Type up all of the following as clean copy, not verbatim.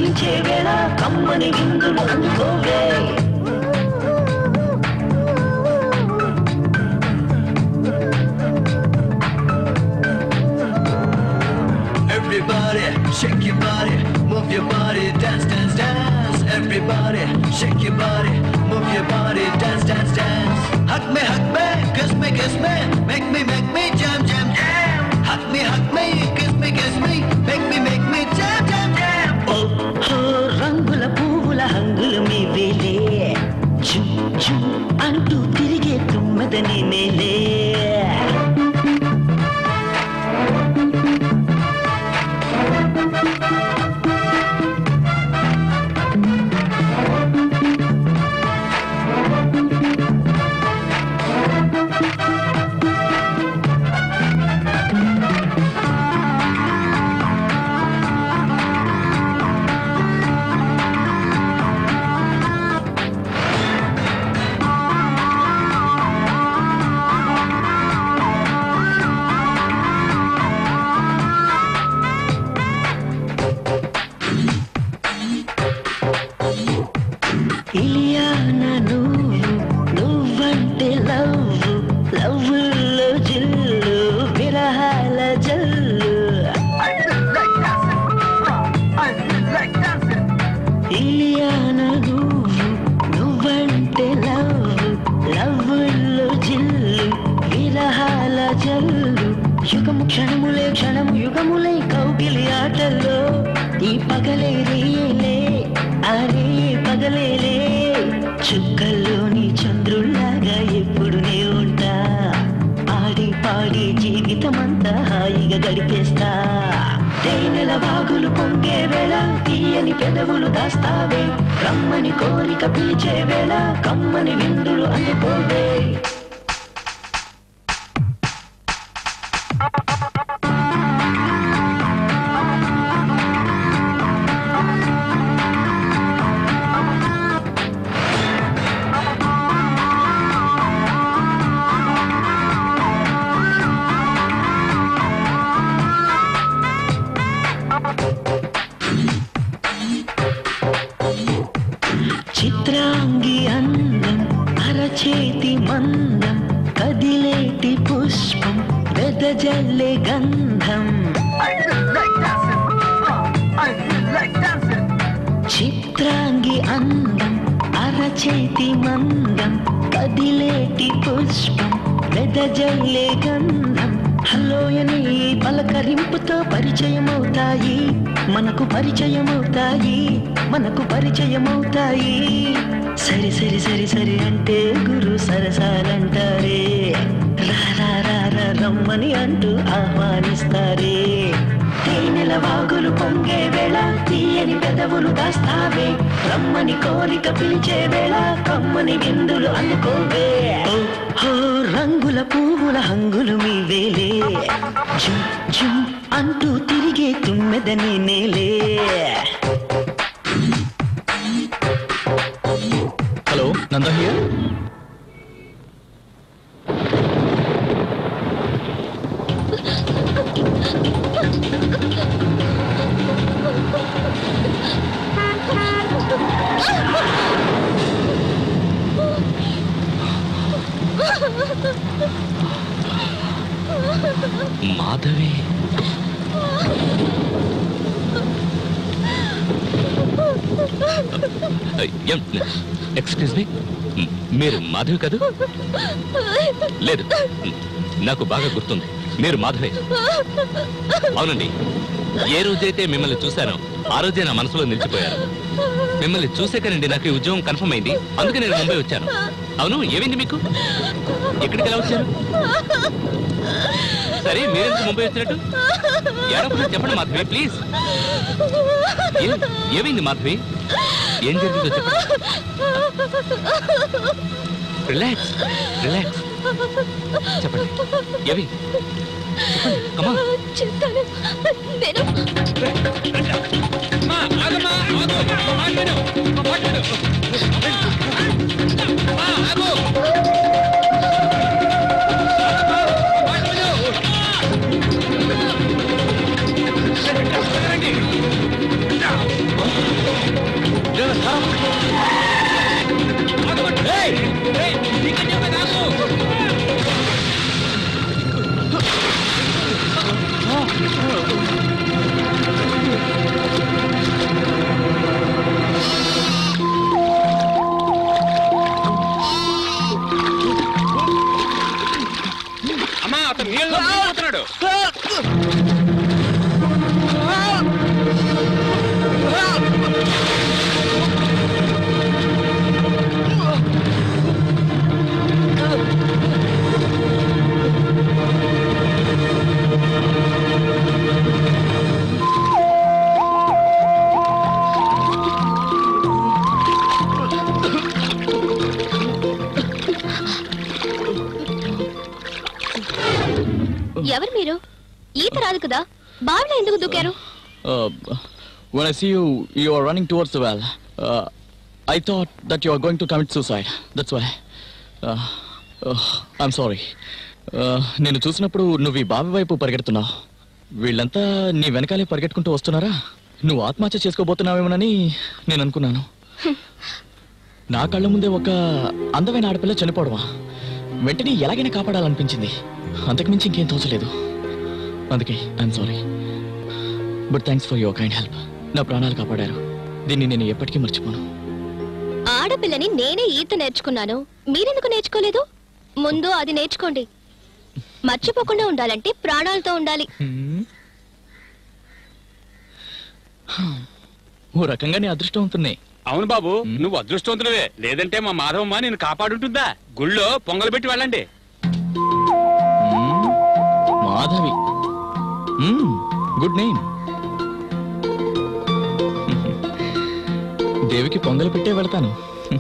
పిలిచే వేళ కమ్మని విందులు అందుకోవే. Everybody, shake your body, move your body, dance, dance, dance. Everybody, shake your body, move your body, dance, dance, dance. Hug me, kiss me, make me jam, jam, jam. Hug me, kiss me, make me jam, jam, jam. Oh, oh, rangula puvula hangulu me vele. Chum, chum, antu tirige tummadane mele. యుగము క్షణములే క్షణము యుగములై కౌగిలి ఆటల్లో ఈ పగలే రేలే అరే పగలేలే చుక్కల్లోని చంద్రుల్లాగా ఎప్పుడునే ఉంటా ఆడి పాడి జీవితమంతా హాయిగా గడిపేస్తా తేనెల వాగులు పొంగే వేళ తీయని పెదవులు దాస్తావే రమ్మని కోరిక పిలిచే వేళ కమ్మని విందులు అందుకోవే చిత్రాంగి అందం అరచేతి మందం కదిలేటి పుష్పం వెదజల్లే గంధం చిత్రాంగి అందం అరచేతి మందం కదిలేటి పుష్పం వెదజల్లే గంధం హలోయని పలకరింపుతో పరిచయమవుతాయి మనకు పరిచయమవుతాయి సరి సరి సరి సరి అంటే గురు సరసాలంటారే రా రమ్మని అంటూ ఆహ్వానిస్తారే తేనెల వాగులు పొంగే వేళ తీయని పెదవులు దాస్తావే రమ్మని కోరిక పిలిచే వేళ కమ్మని విందులు అందుకోవే ఓ రంగుల పువ్వుల హంగులు మీ వేలే జుమ్ జుమ్ అంటూ తిరిగే తుమ్మెదని నేలే hello Nanda here Madhavi excuse me మీరు మాధవి కాదు లేదు నాకు బాగా గుర్తుంది మీరు మాధవి అవునండి ఏ రోజైతే మిమ్మల్ని చూశానో ఆ రోజే నా మనసులో నిలిచిపోయారు మిమ్మల్ని చూసాకనండి నాకు ఈ ఉద్యోగం కన్ఫర్మ్ అయింది అందుకే నేను ముంబై వచ్చాను అవును ఏమైంది మీకు ఎక్కడికి ఎలా వచ్చారు సరే మీరెందుకు ముంబై వచ్చినట్టు ఏడప్పుడు చెప్పండి మాధవి ప్లీజ్ ఏమైంది మాధవి ఏం జరిగిందో చెప్పండి రిలాక్స్ రిలాక్స్ చెప్పండి ఏవి చెప్పండి కమా చెప్తాను నేను అతను నీళ్ళలో మునిగిపోతున్నాడు. ఎవరు మీరు? ఈత రాదు కదా, బావిలో ఎందుకు దూకారు? When I see you, you are running towards the well. I thought that you are going to commit suicide. That's why. I'm sorry. నేను చూసినప్పుడు నువ్వు ఈ బావి వైపు పరిగెడుతున్నావు. వీళ్ళంతా నీ వెనకాలే పరిగెట్టుకుంటూ వస్తున్నారా? నువ్వు ఆత్మహత్య చేసుకోబోతున్నావేమోనని నేను అనుకున్నాను. నా కళ్ళ ముందే ఒక అందమైన ఆడపిల్ల చనిపోవడమా? వెంటనే ఎలాగైనా కాపాడాలనిపించింది. అంతకుమించి ఇంకేం తోచలేదు. అందుకే I'm sorry. But thanks for your kind help. నా ప్రాణాలు కాపాడారు. దీన్ని నేను ఎప్పటికీ మర్చిపోను. ఆడపిల్లని నేనే ఈత నేర్చుకున్నాను, మీరెందుకు నేర్చుకోలేదు? ముందు అది నేర్చుకోండి. మర్చిపోకుండా ఉండాలంటే ప్రాణాలతో ఉండాలి. ఓ రకంగా నీ అదృష్టం ఉంటుంది. అవును బాబు, నువ్వు అదృష్టవంతుడివే. లేదంటే మా మాధవమ్మ నేను కాపాడుంటుందా? గుళ్ళో పొంగలు పెట్టి వెళ్ళండి. Madhavi, good name. దేవికి పొంగలు పెట్టే వెళ్తాను.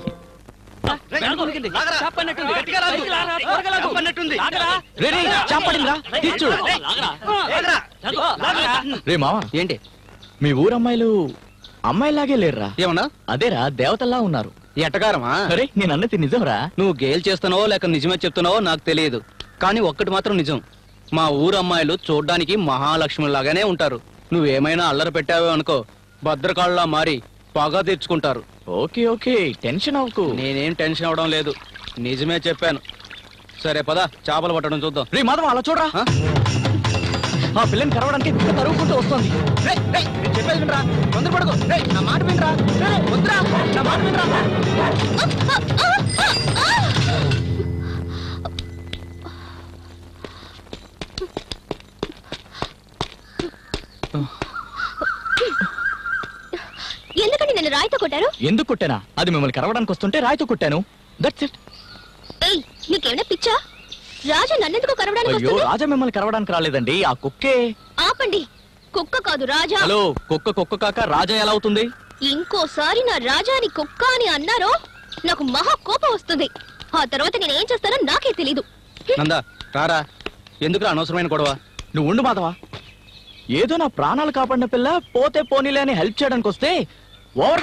రే మావా, ఏంటి మీ ఊరు అమ్మాయిలు అమ్మాయిలాగే లేరురా? ఏమన్నా? అదేరా, దేవతల్లా ఉన్నారు. ఎట్టగారమా? అరే నేను అన్నది నిజంరా. నువ్వు గేల్ చేస్తున్నావో లేక నిజమే చెప్తున్నావో నాకు తెలియదు, కానీ ఒక్కటి మాత్రం నిజం. మా ఊరు అమ్మాయిలు చూడ్డానికి మహాలక్ష్మిలాగానే ఉంటారు. నువ్వేమైనా అల్లరి పెట్టావో అనుకో, భద్రకాళ్ళలా మారి పగ తెచ్చుకుంటారు. ఓకే ఓకే, టెన్షన్ అవ్వకు. నేనేం టెన్షన్ అవడం లేదు, నిజమే చెప్పాను. సరే పద, చేపలు పట్టడం చూద్దాం. రే మాధవ, అలా చూడరా. ఆ పిల్లని కరవడానికి కుక్క తరుగుకుంటూ వస్తుంది. చెప్పేది వినరా, తొందరపడకు. నా మాట వినరా, వద్దురా, నా మాట వినరా. ఎందుకండి నన్ను రాయితో కొట్టారు? ఎందుకు కొట్టానా? అది మిమ్మల్ని కరవడానికి వస్తుంటే రాయితో కొట్టాను. That's it. ఏయ్, నీకేమైనా పిచ్చా? రాజా నన్నెందుకు కరవడానికి అయ్యో, వస్తుంది? రాజా మిమ్మల్ని కరవడానికి రాలేదండి, ఆ కుక్కే. ఆపండి, కుక్క కాదు రాజా. హలో, కుక్క కాక రాజా ఎలా అవుతుంది? ఇంకోసారి నా రాజాని కుక్క అని అన్నారో నాకు మహా కోపం వస్తుంది. ఆ తర్వాత నేనేం చేస్తానో నాకే తెలీదు. నందా రారా, ఎందుకు అనవసరమైన గొడవ? నువ్వు ఉండు మాధవా. ఏదో నా ప్రాణాలు కాపాడిన పిల్ల పోతే పోనీలే అని హెల్ప్ చేయడానికి వస్తే ఓవర్గా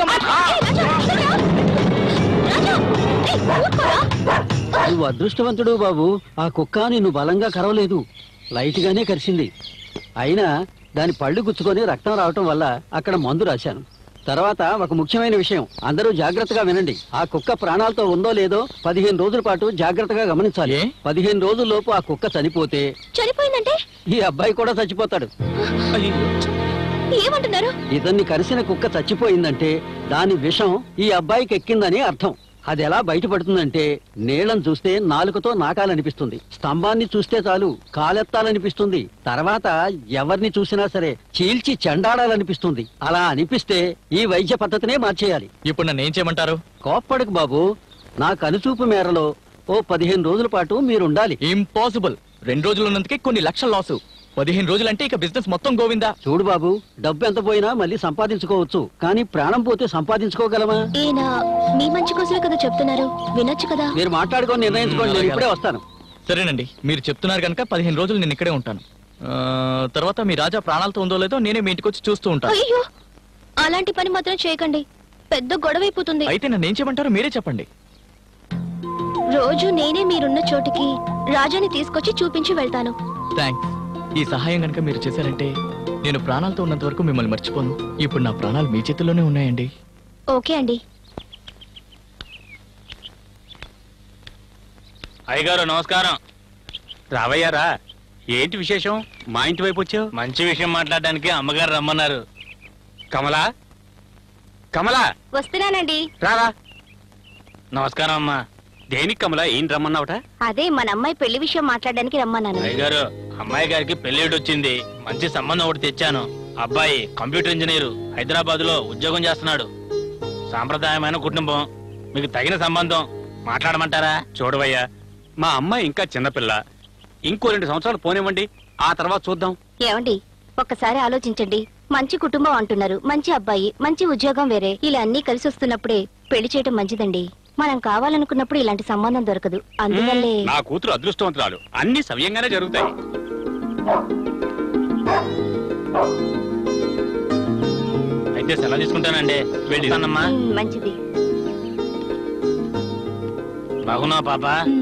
నువ్వు అదృష్టవంతుడు బాబు. ఆ కుక్క నిన్ను బలంగా కరవలేదు, లైట్ గానే కరిచింది. అయినా దాని పళ్ళు గుచ్చుకొని రక్తం రావటం వల్ల అక్కడ మందు రాశాను. తర్వాత ఒక ముఖ్యమైన విషయం, అందరూ జాగ్రత్తగా వినండి. ఆ కుక్క ప్రాణాలతో ఉందో లేదో 15 రోజుల పాటు జాగ్రత్తగా గమనించాలి. 15 రోజుల్లోపు ఆ కుక్క చనిపోతే చనిపోయిందంటే ఈ అబ్బాయి కూడా చచ్చిపోతాడు. ఏమంటున్నారు? ఇతన్ని కరిసిన కుక్క చచ్చిపోయిందంటే దాని విషం ఈ అబ్బాయికి ఎక్కిందని అర్థం. అది ఎలా బయటపడుతుందంటే, నీళ్లను చూస్తే నాలుకతో నాకాలనిపిస్తుంది, స్తంభాన్ని చూస్తే చాలు కాలెత్తాలనిపిస్తుంది, తర్వాత ఎవరిని చూసినా సరే చీల్చి చెండాడాలనిపిస్తుంది. అలా అనిపిస్తే ఈ వైద్య పద్ధతినే మార్చేయాలి. ఇప్పుడు నన్ను ఏం చేయమంటారు? కోప్పడకు బాబు, నా కనుచూపు మేరలో ఓ 15 రోజుల పాటు మీరుండాలి. ఇంపాసిబుల్. 2 రోజులు ఉన్నందుకే కొన్ని లక్షల లాసు. 15 రోజులంటే ఇక బిజినెస్ మొత్తం గోవిందా. చూడు బాబు, డబ్బు ఎంత పోయినా మళ్ళీ సంపాదించుకోవచ్చు, కానీ ప్రాణం పోతే సంపాదించుకోగలమా? ఈయన మీ మంచి కోసమే కదా చెప్తున్నారు, వినొచ్చు కదా. మీరు మాట్లాడుకొని నిర్ణయించుకోండి, నేను ఇప్పుడే వస్తాను. సరేనండి, మీరు చెప్తున్నారు కనుక 15 రోజులు నేను ఇక్కడే ఉంటాను. తర్వాత మీ రాజా ప్రాణాలతో ఉందో లేదో నేనే మీ ఇంటికి వచ్చి చూస్తూ ఉంటాను. అయ్యో, అలాంటి పని మాత్రం చేయకండి, పెద్ద గొడవ అయిపోతుంది. అయితే నన్ను ఏం చేయమంటారో మీరే చెప్పండి. రోజు నేనే మీరున్న చోటికి రాజాని తీసుకొచ్చి చూపించి వెళ్తాను. థ్యాంక్స్. ఈ సహాయం కనుక మీరు చేశారంటే నేను ప్రాణాలతో ఉన్నంత వరకు మిమ్మల్ని మర్చిపోను. ఇప్పుడు నా ప్రాణాలు మీ చేతుల్లోనే ఉన్నాయండి. ఓకే అండి. అయ్యగారు నమస్కారం. రావయ్యారా, ఏంటి విశేషం? మా ఇంటి వైపు వచ్చావు? మంచి విషయం మాట్లాడడానికి అమ్మగారు రమ్మన్నారు. కమలా, కమలా వస్తున్నానండి. రారా. నమస్కారం అమ్మా. దేనికి కమలా ఏం రమ్మన్నావుట? అదే మన అమ్మాయి పెళ్లి విషయం మాట్లాడడానికి రమ్మన్నాను. అయ్యగారు, అమ్మాయి గారికి పెళ్లిటి వచ్చింది, మంచి సంబంధం ఒకటి తెచ్చాను. అబ్బాయి కంప్యూటర్ ఇంజనీరు, హైదరాబాద్ లో ఉద్యోగం చేస్తున్నాడు. సాంప్రదాయమైన కుటుంబం, మీకు తగిన సంబంధం. మాట్లాడమంటారా? చూడవయ్యా, మా అమ్మాయి ఇంకా చిన్నపిల్ల, ఇంకో 2 సంవత్సరాలు పోనివ్వండి, ఆ తర్వాత చూద్దాం. ఏమండి, ఒక్కసారి ఆలోచించండి. మంచి కుటుంబం అంటున్నారు, మంచి అబ్బాయి, మంచి ఉద్యోగం వేరే, ఇలా అన్ని కలిసి వస్తున్నప్పుడే పెళ్లి చేయటం మంచిదండి. మనం కావాలనుకున్నప్పుడు ఇలాంటి సంబంధం దొరకదు. అందువల్లే నా కూతురు అదృష్టవంతురాలు, అన్ని సవ్యంగానే జరుగుతాయి. అయితే సెలవు తీసుకుంటానండి, వెళ్ళినమ్మా. మంచిది. బాగున్నా పాప?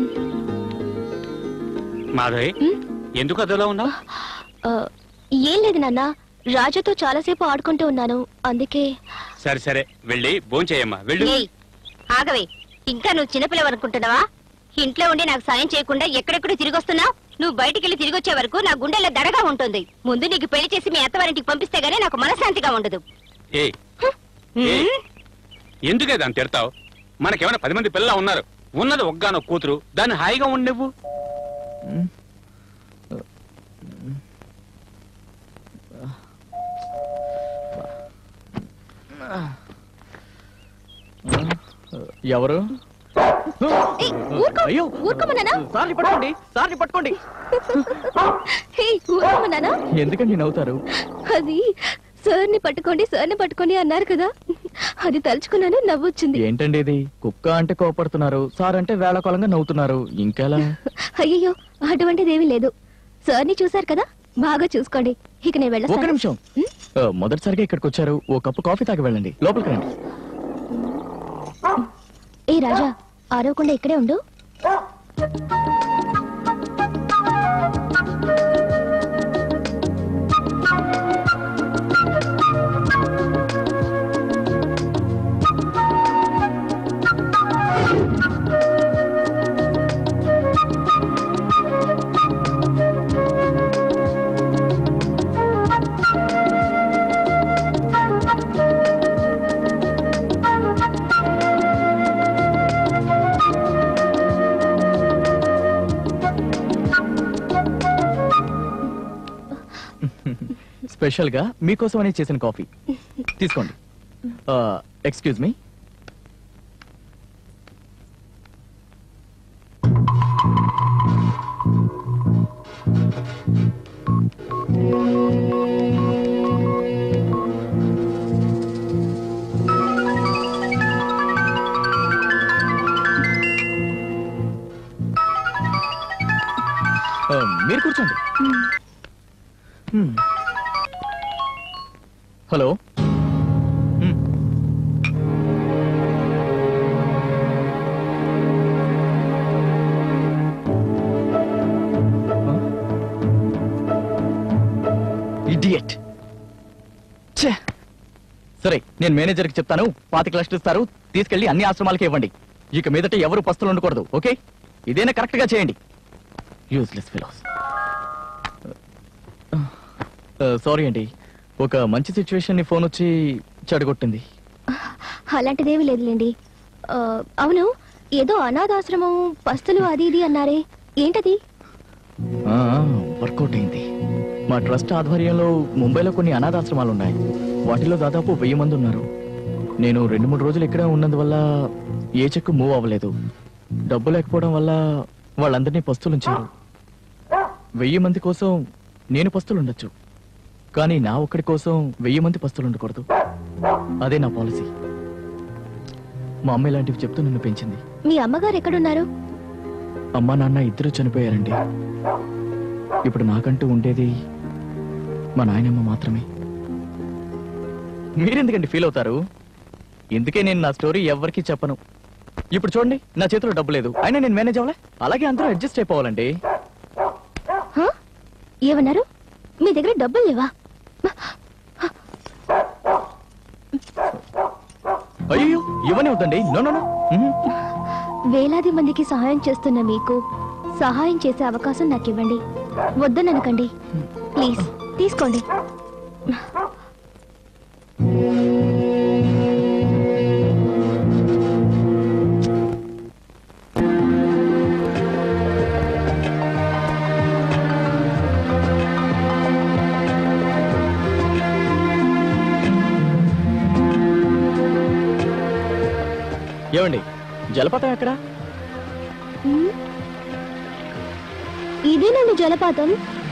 మాధవి, ఎందుకు అదోలా ఉన్నావు? ఏం లేదు నాన్న, రాజుతో చాలాసేపు ఆడుకుంటూ ఉన్నాను, అందుకే. సరే సరే, వెళ్ళి భోంచేయమ్మా, వెళ్ళు. ఆగవే, ఇంకా నువ్వు చిన్నపిల్లవు అనుకుంటున్నావా? ఇంట్లో ఉండి నాకు సాయం చేయకుండా ఎక్కడెక్కడో తిరిగి వస్తున్నావు. నువ్వు బయటికెళ్ళి తిరిగి వచ్చే వరకు నా గుండెల్లో దడగా ఉంటుంది. ముందు నీకు పెళ్లి చేసి మీ అత్తవారింటికి పంపిస్తే గానీ నాకు మనశ్శాంతిగా ఉండదు. ఎందుకే దాన్ని తిడతావు? మనకేమైనా 10 మంది పిల్లలు ఉన్నారు, ఉన్నది ఒగ్గానో కూతురు, దాన్ని హాయిగా ఉండవు. ఎవరు? అయ్యో, సార్ని పట్టుకోండి, సార్ని పట్టుకోండి. ఎందుకండి నవ్వుతారు? అది సార్ని పట్టుకోండి అన్నారు కదా, అది తలుచుకున్నాను, నవ్వొచ్చింది. ఏంటండి ఇది? కుక్క అంటే కోపడుతున్నారు, సార్ అంటే వేళకోళంగా నవ్వుతున్నారు, ఇంకెలా? అయ్యో, అటువంటిదేమీ లేదు. సార్ని చూసారు కదా, బాగా చూసుకోండి. ఇక నేను వెళ్ళ. ఒక నిమిషం, మొదటిసారిగా ఇక్కడికి వచ్చారు, ఓ కప్పు కాఫీ తాగి వెళ్ళండి, లోపలికి రండి. ఏ రాజా, ఆరవకుండా ఇక్కడే ఉండు. స్పెషల్ గా మీకోసం అని చేసిన కాఫీ తీసుకోండి. Excuse me. మీరు కూర్చోండి. Hello, idiot. సరే, నేను మేనేజర్కి చెప్తాను, 25 లక్షలు ఇస్తారు, తీసుకెళ్లి అన్ని ఆశ్రమాలకి ఇవ్వండి. ఇక మీదట ఎవరు పస్తులు ఉండకూడదు, ఓకే? ఇదేనా కరెక్ట్ గా చేయండి. Useless fellows. సారీ అండి, ఒక మంచి సిచ్యువేషన్ ని ఫోన్ వచ్చి చెడగొట్టింది. అలాంటిదేమీ లేదులేండి. అవును, ఏదో అనాథాశ్రమం, పస్తులు అది ఇది అన్నారే, ఏంటది? వర్కౌట్ అయింది. మా ట్రస్ట్ ఆధ్వర్యంలో ముంబైలో కొన్ని అనాథాశ్రమాలు ఉన్నాయి. వాటిలో దాదాపు 1000 మంది ఉన్నారు. నేను 2-3 రోజులు ఇక్కడే ఉన్నందువల్ల ఏ చెక్కు మూవ్ అవ్వలేదు. డబ్బు లేకపోవడం వల్ల వాళ్ళందరినీ పస్తులుంచారు. 1000 మంది కోసం నేను పస్తులుండొచ్చు, కానీ నా ఒక్కడి కోసం 1000 మంది పస్తులు ఉండకూడదు. అదే నా పాలసీ. మా అమ్మ ఇలాంటివి చెప్తూ నన్ను పెంచింది. మీ అమ్మగారు ఎక్కడున్నారు? అమ్మా నాన్న ఇద్దరు చనిపోయారండి. ఇప్పుడు నాకంటూ ఉండేది మా నాయనమ్మ మాత్రమే. మీరెందుకండి ఫీల్ అవుతారు? ఇందుకే నేను నా స్టోరీ ఎవరికి చెప్పను. ఇప్పుడు చూడండి, నా చేతిలో డబ్బు లేదు, అయినా నేను మేనేజ్ అవ్వలే. అలాగే అందరూ అడ్జస్ట్ అయిపోవాలండి. ఏమన్నారు? మీ దగ్గర డబ్బులు లేవా? అయ్యో, ఇవన్నీ వద్దండి. No no no. వేలాది మందికి సహాయం చేస్తున్న మీకు సహాయం చేసే అవకాశం నాకు ఇవ్వండి. వద్దననకండి ప్లీజ్, తీసుకోండి. జలపాతం ఎక్కడ? ఇదేనండి జలపాతం.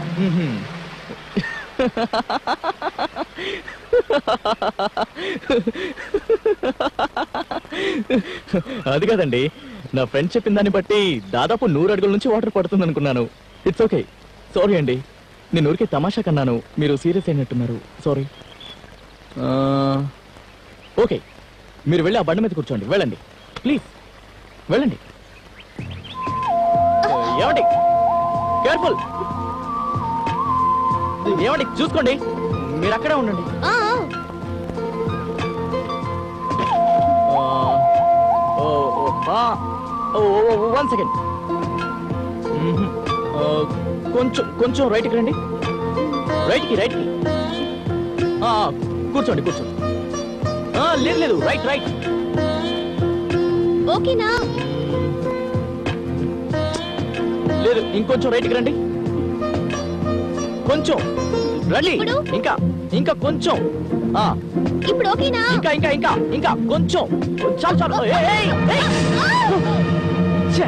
అది కాదండి, నా ఫ్రెండ్ చెప్పిన దాన్ని బట్టి దాదాపు 100 అడుగుల నుంచి వాటర్ పడుతుంది అనుకున్నాను. ఇట్స్ ఓకే, సారీ అండి. నేను ఊరికే తమాషా కన్నాను, మీరు సీరియస్ అయినట్టున్నారు. సారీ. ఓకే, మీరు వెళ్ళి ఆ బండి మీద కూర్చోండి. వెళ్ళండి ప్లీజ్, వెళ్ళండి. ఏమండి, కేర్ఫుల్. ఏమండి, చూసుకోండి, మీరు అక్కడే ఉండండి. One second. కొంచెం కొంచెం రైట్కి రండి. రైట్కి. కూర్చోండి. లేదు, రైట్. ఓకేనా? లేదు, ఇంకొంచెం రైట్కి రండి. కొంచెం రండి. ఇంకా కొంచెం. ఇప్పుడు ఓకేనా? ఇంకా కొంచెం. చాలు. ఛే!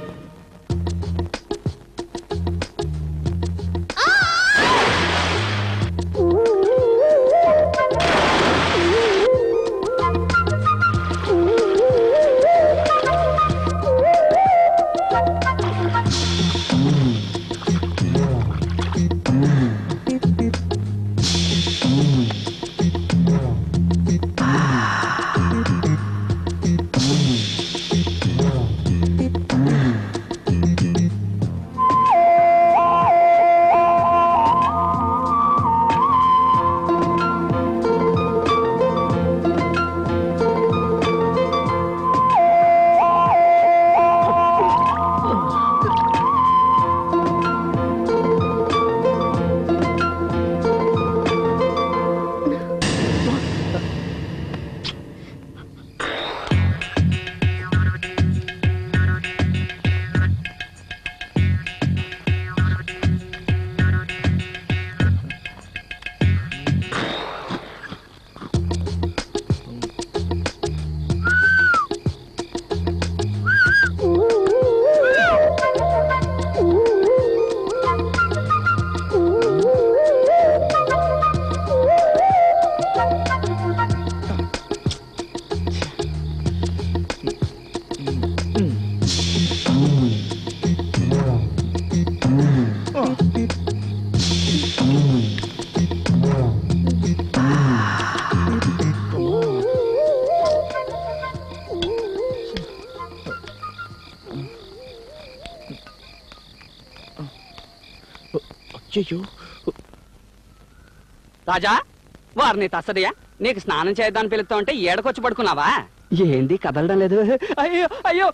రాజా, వారిని తస్సదయ్యా, నీకు స్నానం చేద్దామని పిలుస్తా ఉంటే ఏడకొచ్చి పడుకున్నావా? ఏంది కదలడం లేదు? అయ్యో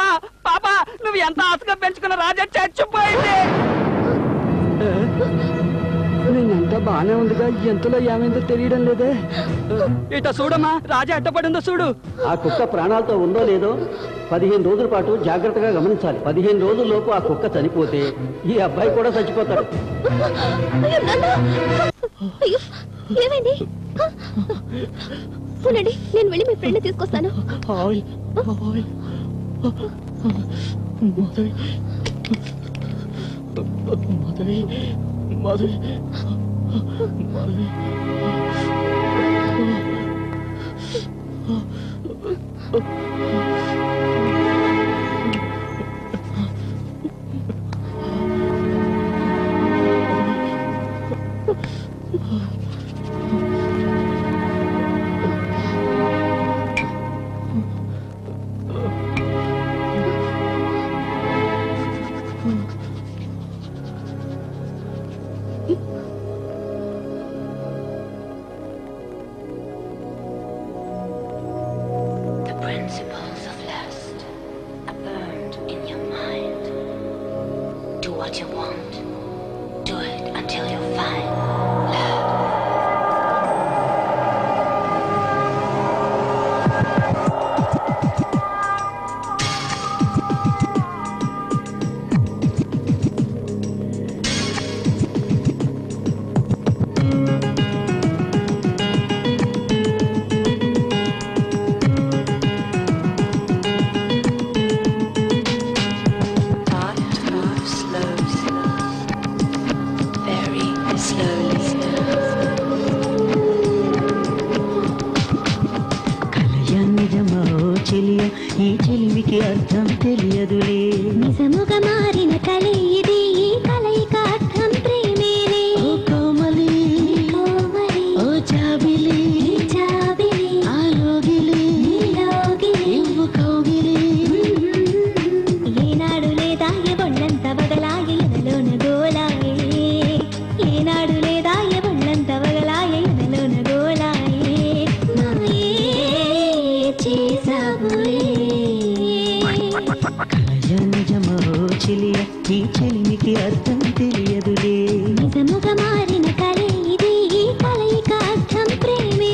పాపా నువ్వు ఎంత ఆశగా పెంచుకున్న రాజా చచ్చిపోయింది. నేనంతా బానే ఉందిగా, ఎంతలో ఏమైందో తెలియడం లేదే. ఇట చూడమ్మా, రాజా అడ్డపడిందో చూడు. ఆ కుక్క ప్రాణాలతో ఉందో లేదో 15 రోజుల పాటు జాగ్రత్తగా గమనించాలి. 15 రోజుల లోపు ఆ కుక్క చనిపోతే ఈ అబ్బాయి కూడా చచ్చిపోతాడు. ఏమైంది? ఉండండి, నేను వెళ్ళి మీ ఫ్రెండ్ తీసుకొస్తాను. మాధవి చెలియ ఈ చెలిమికి అర్థం తెలియదులే నిజముగా మారిన కలే ఇది ఈ కలయిక అర్థం ప్రేమే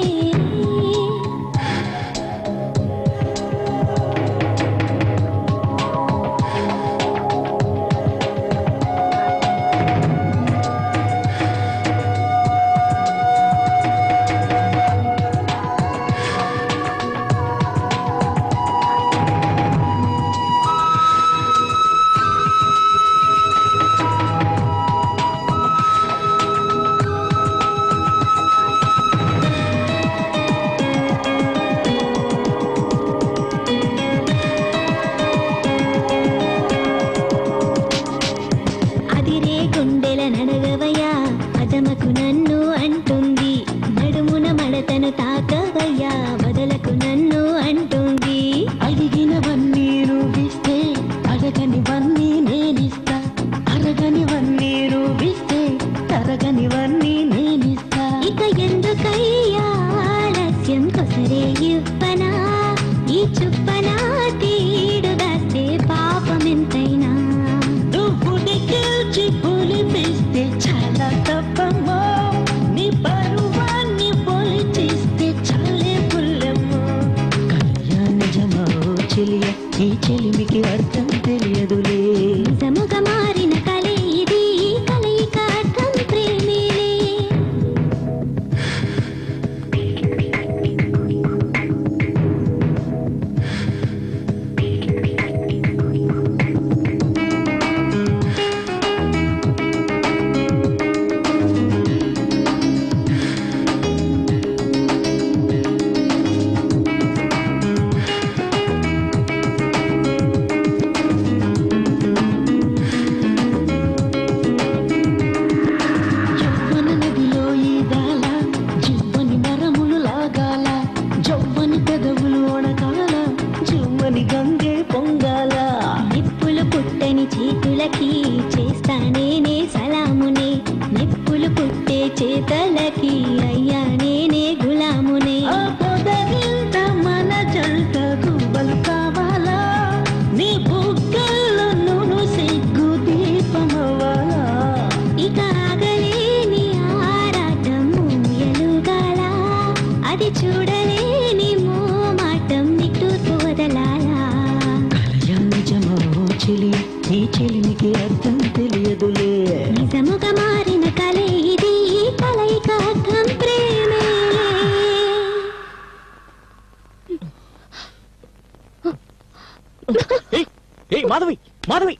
ఈ చెలిమికి అర్థం తెలియదులే నిజముగా మారిన కలే ఇది ఈ కలయిక అర్థం ప్రేమేలే మాధవి మాధవి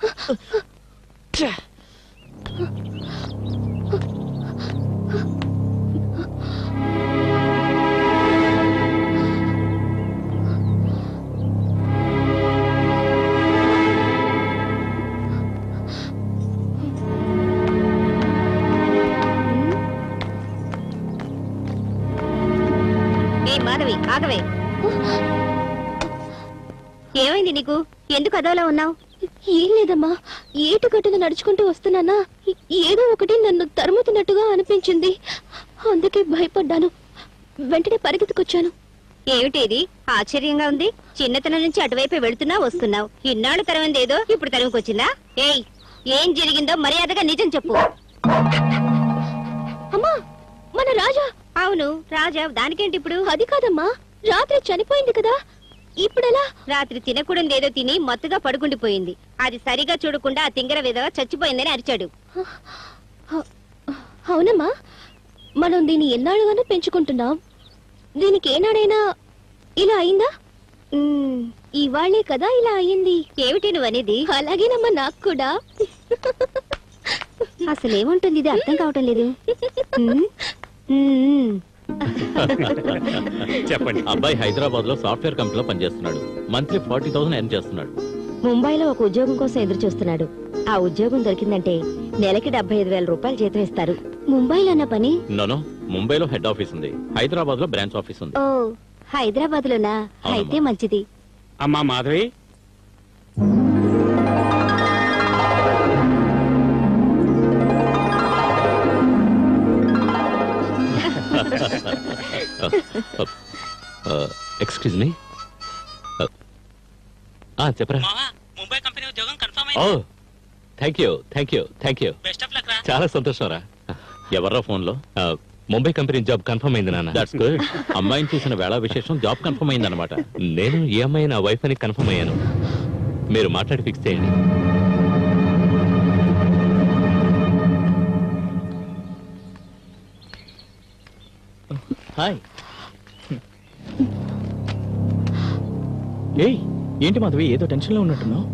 మాధవి ఆగవే. ఏమైంది నీకు? ఎందుకు అదోలా ఉన్నావు? ఏం లేదమ్మా, ఏటుగట్టున నడుచుకుంటూ వస్తున్నానా ఏదో ఒకటి నన్ను తరుముతున్నట్టుగా అనిపించింది. అందుకే భయపడ్డాను, వెంటనే పరిగెత్తుకొచ్చాను. ఏమిటేది ఆశ్చర్యంగా ఉంది? చిన్నతనం నుంచి అటువైపే వెళుతున్నా వస్తున్నావు. ఇన్నాళ్ళు తరమంది ఏదో ఇప్పుడు తరుముకొచ్చిందా? ఏయ్, ఏం జరిగిందో మర్యాదగా నిజం చెప్పు. అమ్మా, మన రాజా. అవును రాజా, దానికేంటి ఇప్పుడు? అది కాదమ్మా, రాత్రి చనిపోయింది కదా, ఇప్పుడెలా? రాత్రి తినకూడదు ఏదో తిని మత్తుగా పడుకుండిపోయింది. అది సరిగా చూడకుండా ఆ తింగర విధవ చచ్చిపోయిందని అరిచాడు. అవునమ్మా, మనం దీన్ని ఎన్నాళ్ళుగానో పెంచుకుంటున్నాం. దీనికి ఏనాడైనా ఇలా అయిందా? ఇవాళ్లే కదా ఇలా అయింది. ఏమిటి నువ్వనేది? అలాగేనమ్మా, నాకు కూడా. అసలేముంటుంది ఇది అర్థం కావటం లేదు. చెప్పండి. అబ్బాయి హైదరాబాద్ లో సాఫ్ట్వేర్ కంపెనీలో పనిచేస్తున్నాడు. మంత్లీ 40,000 ఎర్న్ చేస్తున్నాడు. ముంబైలో ఒక ఉద్యోగం కోసం ఎదురు చూస్తున్నాడు. ఆ ఉద్యోగం దొరికిందంటే నెలకి 75,000 రూపాయలు జీతం ఇస్తారు. ముంబైలోనా పని? నోనో, ముంబైలో హెడ్ ఆఫీస్ ఉంది, హైదరాబాద్ లో బ్రాంచ్ ఆఫీస్ ఉంది. ఓ, హైదరాబాద్ లోనా? అయితే మంచిది. అమ్మా మాధవి, ఎక్స్క్యూజ్ మీ. చెప్పరా. ముంబై కంపెనీ ఉద్యోగం కన్ఫర్మ్ ఓ, thank you thank you thank you. చాలా సంతోషం రా. ఎవర్రా ఫోన్ లో? ముంబై కంపెనీ జాబ్ కన్ఫర్మ్ అయింది నాన్న. That's good. అమ్మాయిని చూసిన వేళ విశేషం జాబ్ కన్ఫర్మ్ అయింది అనమాట. నేను ఈ అమ్మాయి నా వైఫ్ అని కన్ఫర్మ్ అయ్యాను. మీరు మాట్లాడి ఫిక్స్ చేయండి. హాయ్. ఏయ్ ఏంటి మాధవి ఏదో టెన్షన్ లో ఉన్నట్టున్నావు?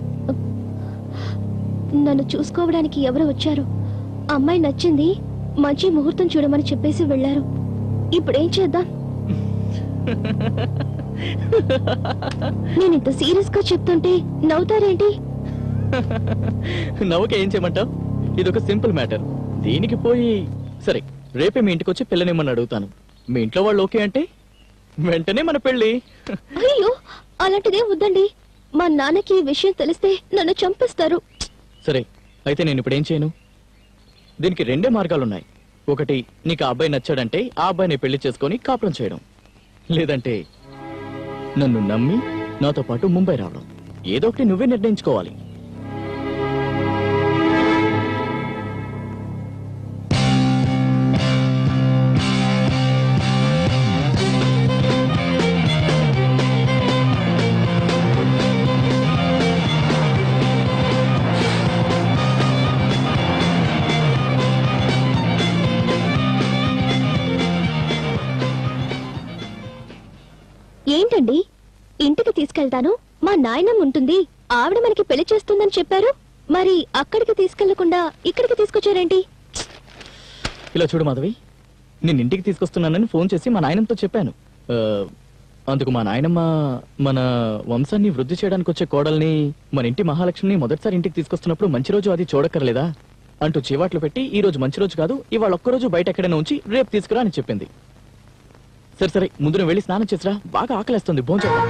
నన్ను చూసుకోవడానికి ఎవరు వచ్చారు? అమ్మాయి నచ్చింది, మంచి ముహూర్తం చూడమని చెప్పేసి వెళ్ళారు. ఇప్పుడేం చేద్దాం? నేను ఇంత సీరియస్ గా చెప్తుంటే నవ్వుతారేంటి? నవ్వుకి ఏం చేయమంటావు? ఇదొక సింపుల్ మ్యాటర్. దీనికి పోయి సరే రేపే మీ ఇంటికి వచ్చి పిల్లనిమ్మని అడుగుతాను. మీ ఇంట్లో వాళ్ళు ఓకే అంటే వెంటనే మన పెళ్ళి. అయ్యో అలాంటిదే వద్దండి. మా నాన్నకి ఈ విషయం తెలిస్తే నన్ను చంపేస్తారు. సరే అయితే నేను ఇప్పుడు ఏం చేయను? దీనికి రెండే మార్గాలున్నాయి. ఒకటి నీకు ఆ అబ్బాయి నచ్చాడంటే ఆ అబ్బాయిని పెళ్లి చేసుకొని కాపురం చేయడం, లేదంటే నన్ను నమ్మి నాతో పాటు ముంబై రావడం. ఏదో ఒకటి నువ్వే నిర్ణయించుకోవాలి. ఏంటండి ఇంటికి తీసుకెళ్తాను, మా నాయనమ్మ ఉంటుంది, ఆవిడ మనకి పెళ్లి చేస్తుందని చెప్పారు. మరి అక్కడికి తీసుకెళ్లకుండా ఇక్కడికి తీసుకొచ్చారేంటి? ఇలా చూడు మాధవి, నేను ఇంటికి తీసుకొస్తున్నానని ఫోన్ చేసి మా నాయనమ్మతో చెప్పాను. అందుకు మా నాయనమ్మ మన వంశాన్ని వృద్ధి చేయడానికి వచ్చే కోడల్ని, మన ఇంటి మహాలక్ష్మిని మొదటిసారి ఇంటికి తీసుకొస్తున్నప్పుడు మంచి రోజు అది చూడక్కర్లేదా అంటూ చీవాట్లు పెట్టి ఈ రోజు మంచి రోజు కాదు, ఇవాళ ఒక్కరోజు బయట ఎక్కడైనా ఉంచి రేపు తీసుకురా అని చెప్పింది. సరే సరే ముందు నువ్వు వెళ్ళి స్నానం చేసిరా, బాగా ఆకలేస్తుంది, భోంచేద్దాం.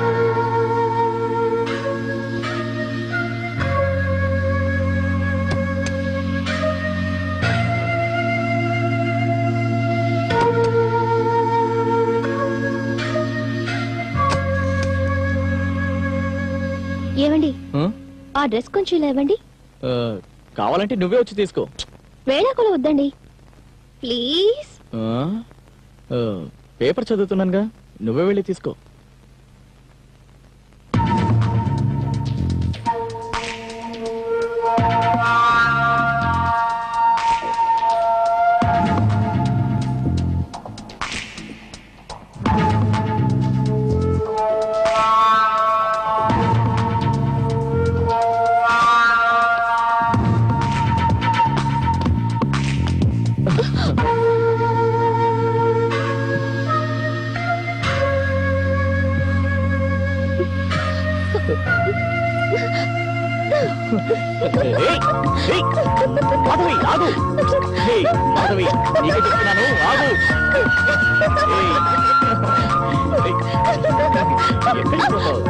ఏవండి ఆ డ్రెస్ కొంచెం ఇలా ఇవ్వండి. కావాలంటే నువ్వే వచ్చి తీసుకో. వేళాకులు వద్దండి ప్లీజ్. పేపర్ చదువుతున్నానుగా, నువ్వే వెళ్ళి తీసుకో. మాధవి ఆగు. మాధవి నీకే చెప్తున్నాను ఆగు. ఎక్కడికి పోతావు?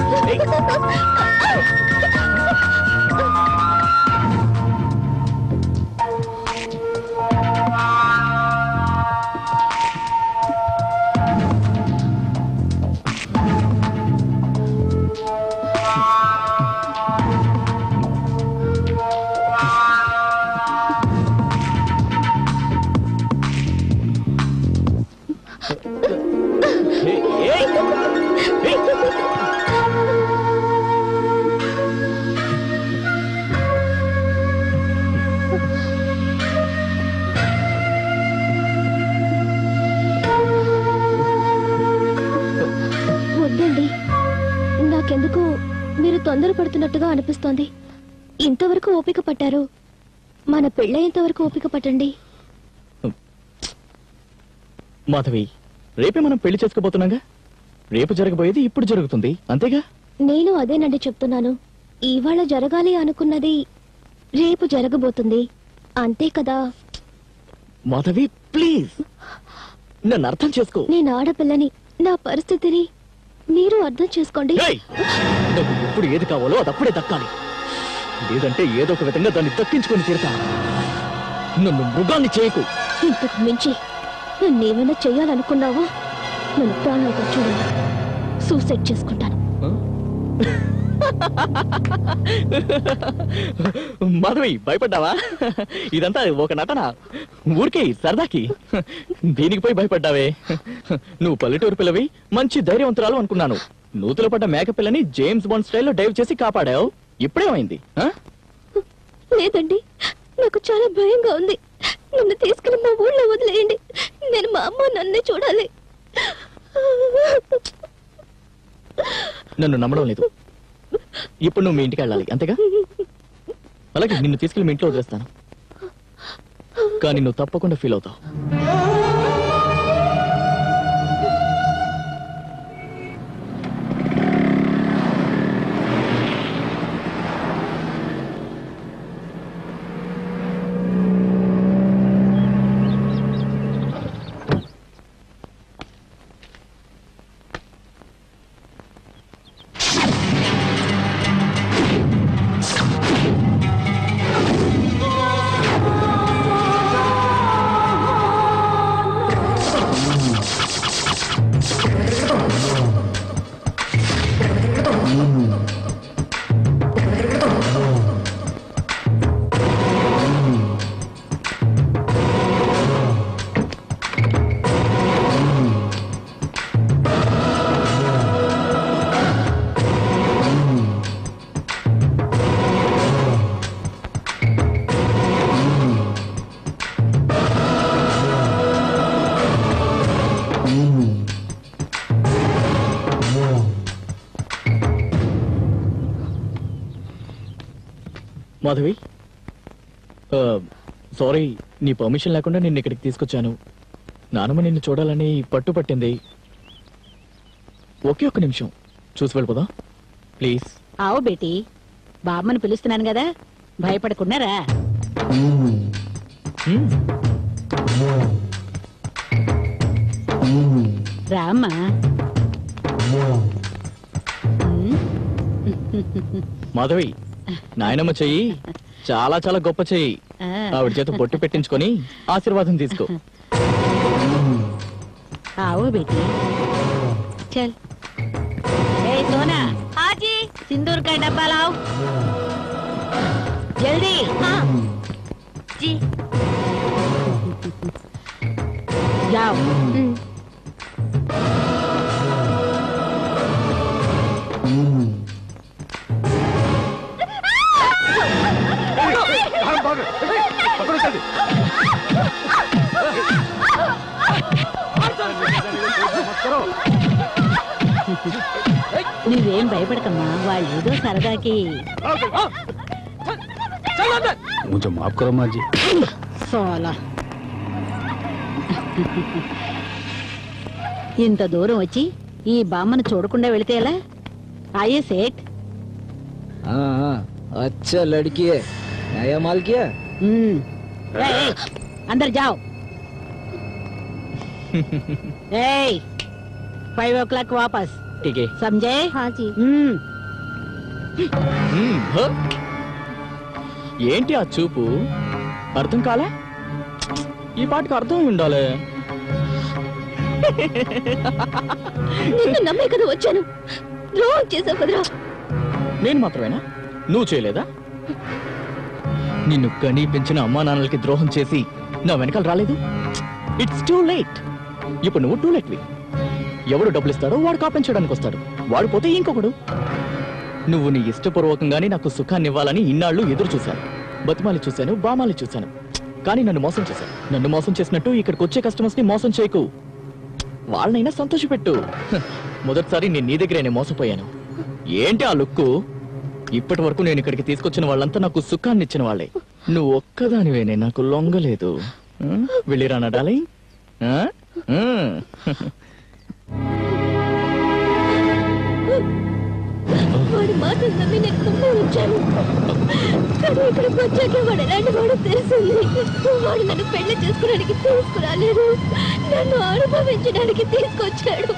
వద్దండి, నాకెందుకు మీరు తొందరపడుతున్నట్టుగా అనిపిస్తోంది. ఇంతవరకు ఓపిక పట్టారు, మన పెళ్ళయ్యేంత వరకు ఓపిక పట్టండి. మాధవి రేపే మనం పెళ్లి చేసుకోబోతున్నాగా, రేపు జరగబోయేది ఇప్పుడు జరుగుతుంది అంతేగా. నేను అదేనండి చెప్తున్నాను. ఇవాళ జరగాలి అనుకున్నది రేపు జరగబోతుంది అంతే కదా. మాధవి ప్లీజ్ నన్ను అర్థం చేసుకో. నేను ఆడపిల్లని, నా పరిస్థితిని మీరు అర్థం చేసుకోండి. నాకు ఎప్పుడు ఏది కావాలో అది అప్పుడే దక్కాలి, లేదంటే ఏదో ఒక విధంగా దాన్ని దక్కించుకొని తీరుతాను. నన్ను మృగాన్ని చేయకు. ఇంతకు మించి నన్నేమైనా చెయ్యాలనుకున్నావా? నన్ను ప్రాణాలతో చూడండి, సూసైడ్ చేసుకుంటాను. మాధవి భయపడ్డావా? ఇదంతా ఒక నటన, ఊరికే సరదాకి. దీనికి పోయి భయపడ్డావే? నువ్వు పల్లెటూరు పిల్లవి, మంచి ధైర్యవంతురాలు అనుకున్నాను. నూతులు పడ్డ మేక పిల్లని జేమ్స్ బాండ్ స్టైల్లో డైవ్ చేసి కాపాడావు. ఇప్పుడేమైంది? లేదండి, నాకు చాలా భయంగా ఉంది. నన్ను తీసుకుని మా ఊళ్ళో వదిలేయండి. నేను మా అమ్మ నన్నే చూడాలి. నన్ను నమ్మడం లేదు. ఇప్పుడు నువ్వు మీ ఇంటికి వెళ్ళాలి, అంతేగా? అలాగే నిన్ను తీసుకెళ్ళి మీ ఇంట్లో వదిలేస్తాను. కానీ నువ్వు తప్పకుండా ఫీల్ అవుతావు. మాధవి, సారీ, నీ పర్మిషన్ లేకుండా నిన్ను ఇక్కడికి తీసుకొచ్చాను. నానమ్మ నిన్ను చూడాలని పట్టుపట్టింది. ఒకే ఒక్క నిమిషం చూసి వెళ్ళిపోదా ప్లీజ్? ఆవు బేటీ, బామ్మని పిలుస్తున్నాను కదా, భయపడకున్నారా? రామ్మా. మాధవి, నాయనమ్మ చెయ్యి చాలా చాలా గొప్ప చెయ్యి. ఆవిడ చేత బొట్టు పెట్టించుకొని ఆశీర్వాదం తీసుకో. आओ बेटी, चल। ए सोना, हाँ जी, सिंदूर का डब्बा लाओ जल्दी। हाँ जी, जाओ। నువ్వేం భయపడకమ్మా, వాళ్ళు ఏదో సరదాకి. मुझे माफ करो माँ जी। సోలా, ఇంత దూరం వచ్చి ఈ బామ్మను చూడకుండా వెళితే ఎలా? ఆయే సేట్। हाँ, अच्छा लड़की है, नया माल किया। अंदर जाओ। 5 o'clock वापस, ठीक है? समझे? हाँ जी। ఏంటి ఆ చూపు? అర్థం కాలే? ఈ పాటకు అర్థం ఉండాలి. నిన్ను నమ్మే కదా వచ్చాను, ద్రోహం చేసావు కదరా. నేను మాత్రమేనా? నువ్వు చేయలేదా? నిన్ను కని పెంచిన అమ్మా నాన్నలకి ద్రోహం చేసి నా వెనకాల రాలేదు. It's too late. ఇప్పుడు నువ్వు టూ లేట్ వి. ఎవడు డబ్బులు ఇస్తాడో వాడు కాపించడానికి వస్తాడు, వాడు పోతే ఇంకొకడు. నువ్వు నీ ఇష్టపూర్వకంగానే నాకు సుఖాన్ని ఇవ్వాలని ఇన్నాళ్ళు ఎదురు చూశాను, బతిమాలి చూశాను, బామాలి చూశాను. కానీ నన్ను మోసం చేశాను. నన్ను మోసం చేసినట్టు ఇక్కడికి వచ్చే కస్టమర్స్ ని మోసం చేయకు. వాళ్ళనైనా సంతోషపెట్టు. మొదటిసారి నేను నీ దగ్గరే మోసపోయాను. ఏంటి ఆ లుక్కు? ఇప్పటి వరకు నేను ఇక్కడికి తీసుకొచ్చిన వాళ్ళంతా నాకు సుఖాన్ని ఇచ్చిన వాళ్ళే. నువ్వు ఒక్కదానివేనే నాకు లొంగలేదు. వెళ్ళిరా నా డార్లింగ్. వాడి మాటలు నమ్మి నేను కుమ్మే వచ్చాను. కానీ ఇక్కడికి వచ్చాక వాడు ఎలాంటి వాడు తెలిసింది. వాడు నన్ను పెళ్లి చేసుకోవడానికి తీసుకురాలేదు, నన్ను అనుభవించడానికి తీసుకొచ్చాడు.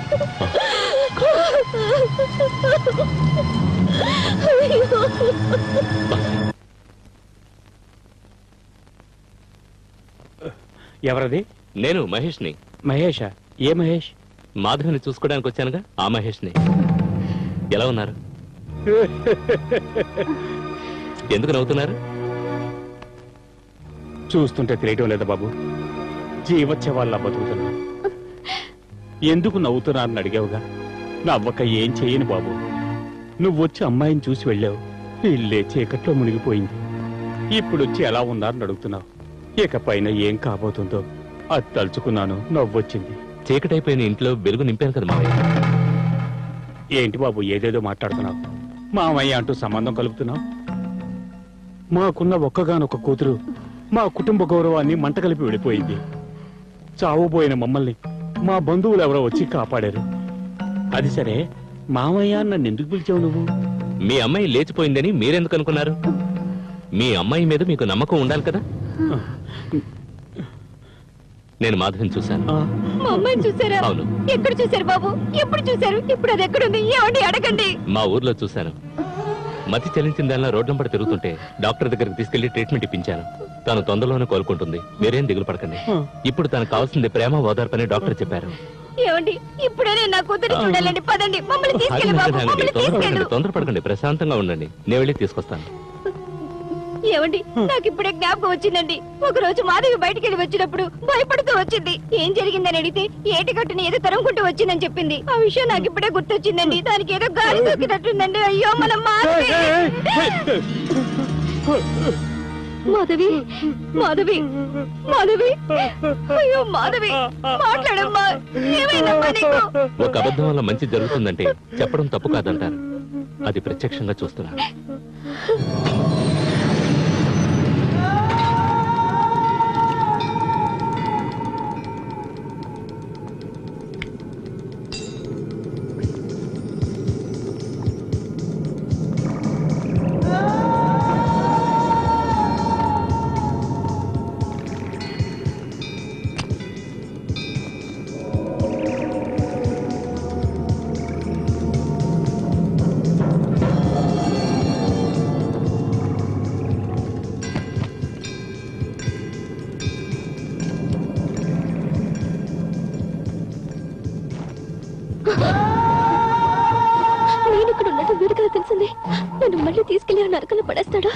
ఎవరది? నేను మహేష్ని. మహేషా? ఏ మహేష్? మాధవిని చూసుకోవడానికి వచ్చానుగా, ఆ మహేష్ని. ఎలా ఉన్నారు? ఎందుకు నవ్వుతున్నారు? చూస్తుంటే తెలియటం లేదా బాబు, జీవోత్సవాల్లా బతుకుతున్నా. ఎందుకు నవ్వుతున్నారని అడిగావుగా, నవ్వక ఏం చేయను బాబు. నువ్వొచ్చి అమ్మాయిని చూసి వెళ్ళావు, ఇల్లే చీకట్లో మునిగిపోయింది. ఇప్పుడొచ్చి ఎలా ఉన్నారని అడుగుతున్నావు. ఇకపైన ఏం కాబోతుందో అది తలుచుకున్నాను, నవ్వొచ్చింది. చీకటైపోయిన ఇంట్లో వెలుగు నింపాను కదా మావయ్య. ఏంటి బాబు ఏదేదో మాట్లాడుతున్నావు? మామయ్య అంటూ సంబంధం కలుపుతున్నావు. మాకున్న ఒక్కగానొక్క కూతురు మా కుటుంబ గౌరవాన్ని మంట కలిపి వెళ్ళిపోయింది. చావుపోయిన మమ్మల్ని మా బంధువులు ఎవరో వచ్చి కాపాడారు. అది సరే, మామయ్య నన్ను ఎందుకు పిలిచావు నువ్వు? మీ అమ్మాయి లేచిపోయిందని మీరెందుకు అనుకున్నారు? మీ అమ్మాయి మీద మీకు నమ్మకం ఉండాలి కదా. నేను మాధవిని చూశాను. మా అమ్మాయిని చూసారా? అవును. ఎక్కడ చూసారు బాబు? ఎప్పుడు చూసారు? ఇప్పుడు అది ఎక్కడుంది? ఏమండి అడగండి. మా ఊర్లో చూశాను. మతి చెల్లించిన దానిలో రోడ్లంపడి తిరుగుతుంటే డాక్టర్ దగ్గరికి తీసుకెళ్లి ట్రీట్మెంట్ ఇప్పించాను. తను తొందరలోనే కోలుకుంటుంది, మీరేం దిగులు పడకండి. ఇప్పుడు తనకు కావాల్సింది ప్రేమ ఓదార్పని డాక్టర్ చెప్పారు. ఏమండి ఇప్పుడే నేను నా కూతురు చూడాలండి. పదండి, మమ్మల్ని తీసుకెళ్ళి బాబు, మమ్మల్ని తీసుకెళ్ళు. తొందరపడకండి, ప్రశాంతంగా ఉండండి. నేను వెళ్ళి తీసుకొస్తాను. ఏమండి నాకు ఇప్పుడే జ్ఞాపకం వచ్చిందండి. ఒక రోజు మాధవి బయటికి వెళ్ళి వచ్చినప్పుడు భయపడుతూ వచ్చింది. ఏం జరిగిందని అడిగితే ఏటిగట్టుని ఏదో తరుముకుంటూ వచ్చిందని చెప్పింది. ఆ విషయం నాకు ఇప్పుడే గుర్తొచ్చిందండి. దానికి ఏదో గాలి దొక్కినట్టుందండి. అయ్యో మనం మాధవి మాధవి మాధవి మాధవి అయ్యో మాధవి మాట్లాడమ్మా. ఏమైందమ్మా నీకు? ఒక అబద్ధం వల్ల మంచి జరుగుతుందంటే చెప్పడం తప్పు కాదంటారు. అది ప్రత్యక్షంగా చూస్తున్నాను. నేను ఇక్కడ ఉన్నట్టు వీడికలా తెలిసింది. నన్ను మళ్ళీ తీసుకెళ్లి ఆ నరకలు పడేస్తాడా?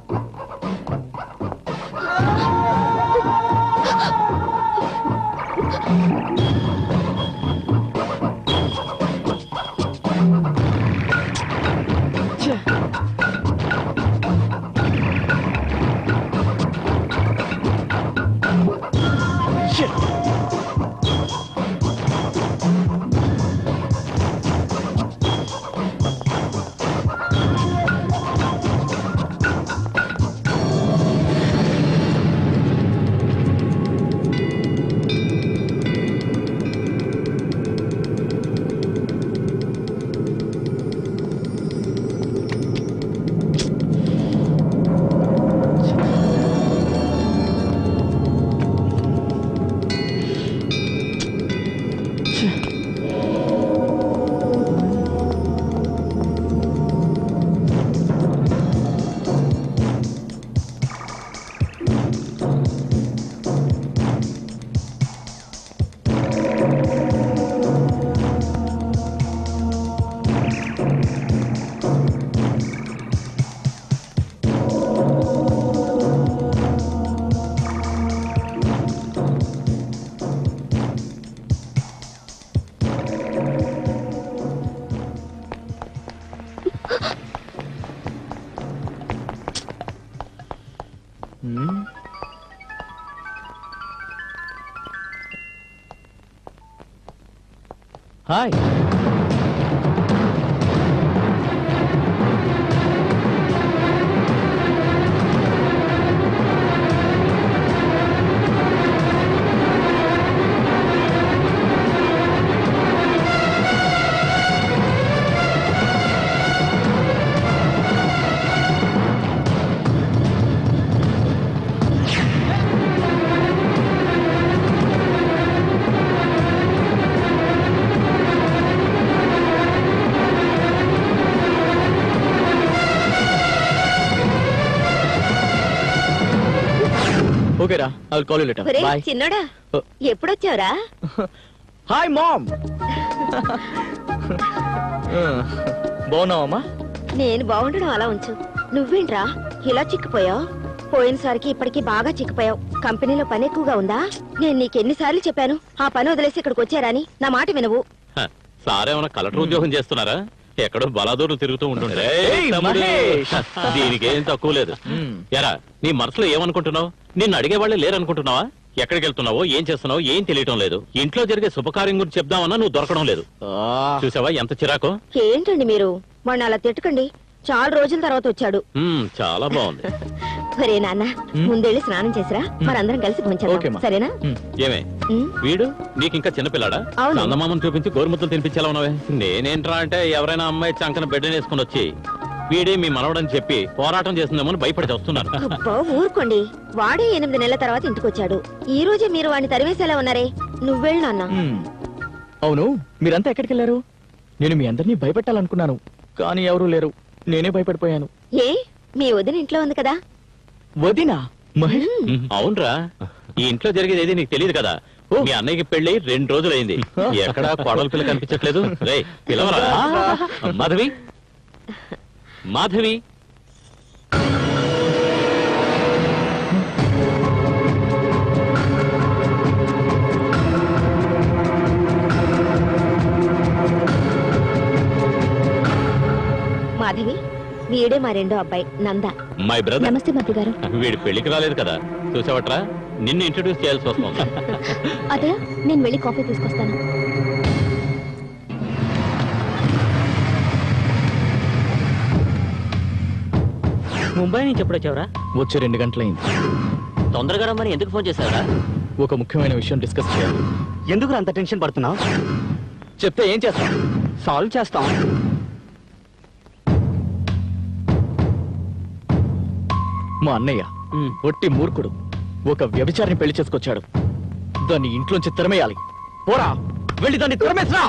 హాయ్. ఓకేరా, I will call you later. Bye. చిన్నోడా ఎప్పుడొచ్చావురా? Hi ma'am. బాగున్నావమ్మా? నేను బాగుండడం అలా ఉంచు. నువ్వేంట్రా ఇలా చిక్కిపోయావు? పోయినసారికి ఇప్పటికీ బాగా చిక్కిపోయావు. కంపెనీలో పని ఎక్కువగా ఉందా? నేను నీకెన్నిసార్లు చెప్పాను ఆ పని వదిలేసి ఇక్కడికి వచ్చారని? నా మాట వినవు. సారేమన్నా కలెక్టర్ ఉద్యోగం చేస్తున్నారా? ఎక్కడో బలాదూరు తిరుగుతూ ఉంటుండే. దీనికి ఏం తక్కువ లేదు. ఎరా నీ మనసులో ఏమనుకుంటున్నావు? నిన్ను అడిగేవాళ్లే లేరనుకుంటున్నావా? ఎక్కడికి వెళ్తున్నావో ఏం చేస్తున్నావో ఏం తెలియటం లేదు. ఇంట్లో జరిగే శుభకార్యం గురించి చెప్దామన్నా నువ్వు దొరకడం లేదు. చూసావా ఎంత చిరాకో? ఏంటండి మీరు వాడిని అలా తిట్టకండి. చాలా రోజుల తర్వాత వచ్చాడు. చాలా బాగుంది. సరే నాన్న, ముందెళ్ళి స్నానం చేసిరా, మనందరం కలిసి భోంచేద్దాం. సరేనా? ఏమే వీడు నీకింకా చిన్నపిల్లాడా? చందమామను చూపించి గోరుముద్దలు తినిపించేలా ఉన్నావే. నేనేంట్రా అంటే ఎవరైనా అమ్మాయి చంకన బెడ్ వేసుకుని వచ్చి వీడే మీ మనవడని చెప్పి పోరాటం చేస్తుందేమో బయపడి వస్తున్నారు. ఊరుకోండి, వాడే 8 నెలల తర్వాత ఇంటికి వచ్చాడు. ఈ రోజే మీరు వాడిని తరివేసేలా ఉన్నారే. నువ్వెళ్ళు నాన్న. అవును, మీరంతా ఎక్కడికి వెళ్ళారు? నేను మీ అందరినీ భయపెట్టాలనుకున్నాను, కానీ ఎవరూ లేరు. నేనే భయపడిపోయాను. ఏ మీ వదిన ఇంట్లో ఉంది కదా? వదినా? అవునరా, ఈ ఇంట్లో జరిగేది ఏది నీకు తెలియదు కదా. మీ అన్నయ్యకి పెళ్లి 2 రోజులైంది. ఎక్కడా కోడల పిల్ల కనిపించట్లేదు. రే పిలవరా. మాధవి, మాధవి. మాధవి, వీడే మా రెండో అబ్బాయి నంద. My brother. నమస్తే మంత్రి గారు. వీడి పెళ్లికి రాలేదు కదా, చూసావట్రా? నిన్ను ఇంట్రడ్యూస్ చేయాల్సి వస్తుంది. అదే, నేను వెళ్ళి కాఫీ తీసుకొస్తాను. ముంబై నుంచి ఎప్పుడు వచ్చావరా? వచ్చే 2 గంటలైంది. తొందరగా రమ్మని ఎందుకు ఫోన్ చేశారా? ఒక ముఖ్యమైన విషయం డిస్కస్ చేయాలి. ఎందుకు అంత టెన్షన్ పడుతున్నావు? చెప్తే ఏం చేస్తాం? సాల్వ్ చేస్తాం. మా అన్నయ్య ఒట్టి మూర్ఖుడు ఒక వ్యభిచారిని పెళ్లి చేసుకొచ్చాడు. దాన్ని ఇంట్లోంచి తరిమేయాలి. పోరా, వెళ్ళి దాన్ని తరిమేసిరా.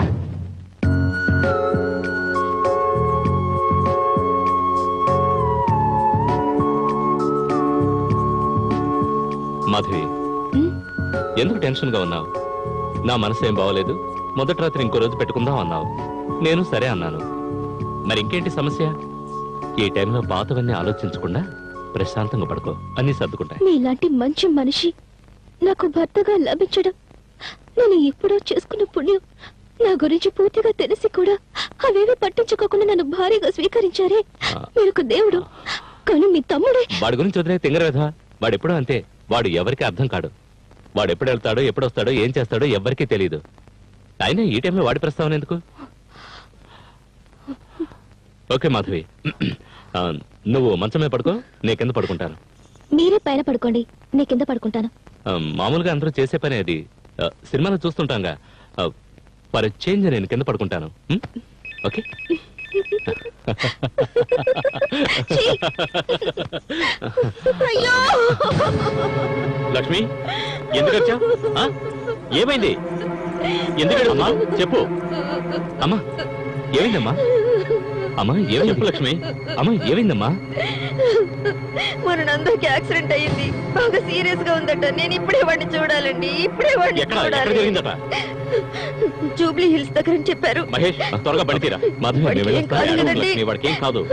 మాధవి, ఎందుకు టెన్షన్ గా ఉన్నావు? నా మనసు ఏం బాగోలేదు, మొదటి రాత్రి ఇంకో రోజు పెట్టుకుందాం అన్నావు. నేను సరే అన్నాను. మరి ఇంకేంటి సమస్య? ఈ టైంలో పాతవన్నీ ఆలోచించకుండా ప్రశాంతంగా పడుకో, అన్ని సర్దుకుంటాయి. మీలాంటి మంచి మనిషి నాకు భర్తగా లభించడం నేను ఎప్పుడో చేసుకున్న పుణ్యం. నా గురించి పూర్తిగా తెలిసి కూడా అవేవి పట్టించుకోకుండా నన్ను భారీగా స్వీకరించారే, మీరొక దేవుడు. కానీ మీ తమ్ముడే. వాడి గురించి వదిలే తింగరవేధ. వాడెప్పుడూ అంతే. వాడు ఎవరికి అర్థం కాడు. వాడు ఎప్పుడు వెళ్తాడో ఎప్పుడు వస్తాడో ఏం చేస్తాడో ఎవరికీ తెలియదు. అయినా ఈ టైంలో వాడి ప్రస్తావన ఎందుకు? ఓకే మాధవి, నువ్వు మంచం మీద పడుకో, నేను కింద పడుకుంటాను. మీరే పైన పడుకోండి, నేను కింద పడుకుంటాను. మామూలుగా అందరూ చేసే పని అది. సినిమాలో చూస్తుంటాంగా. ఫర్ చేంజ్ నేను కింద పడుకుంటాను. ఓకే? లక్ష్మి, ఎందుకు వచ్చా? ఏమైంది? ఎందుకు అమ్మా? చెప్పు అమ్మా, ఏమైందమ్మా? అమ్మా ఏమి చెప్పు లక్ష్మి. అమ్మా ఏమైందమ్మా? మన నందకి యాక్సిడెంట్ అయ్యింది, బాగా సీరియస్ గా ఉందట. నేను ఇప్పుడే వాడిని చూడాలండి, ఇప్పుడే వాడిని చూడాలి. జరిగిందట? జూబ్లీ హిల్స్ దగ్గర అని చెప్పారు. మహేష్, త్వరగా బడితీరా. మాధవి వాడికి ఏం కాదు.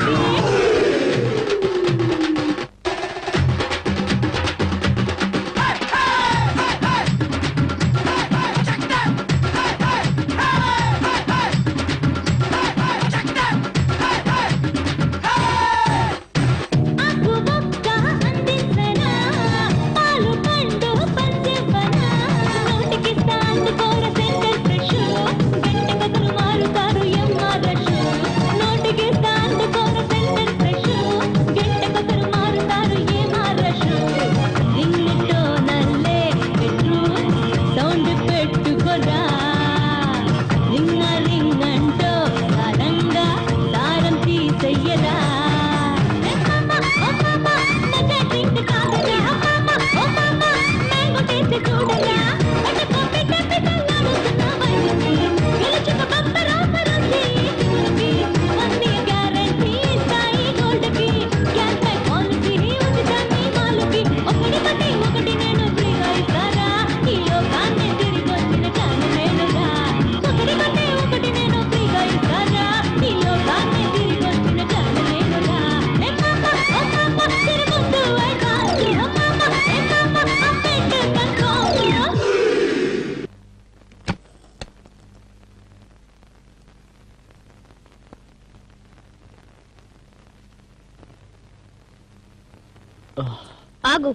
ఆగు.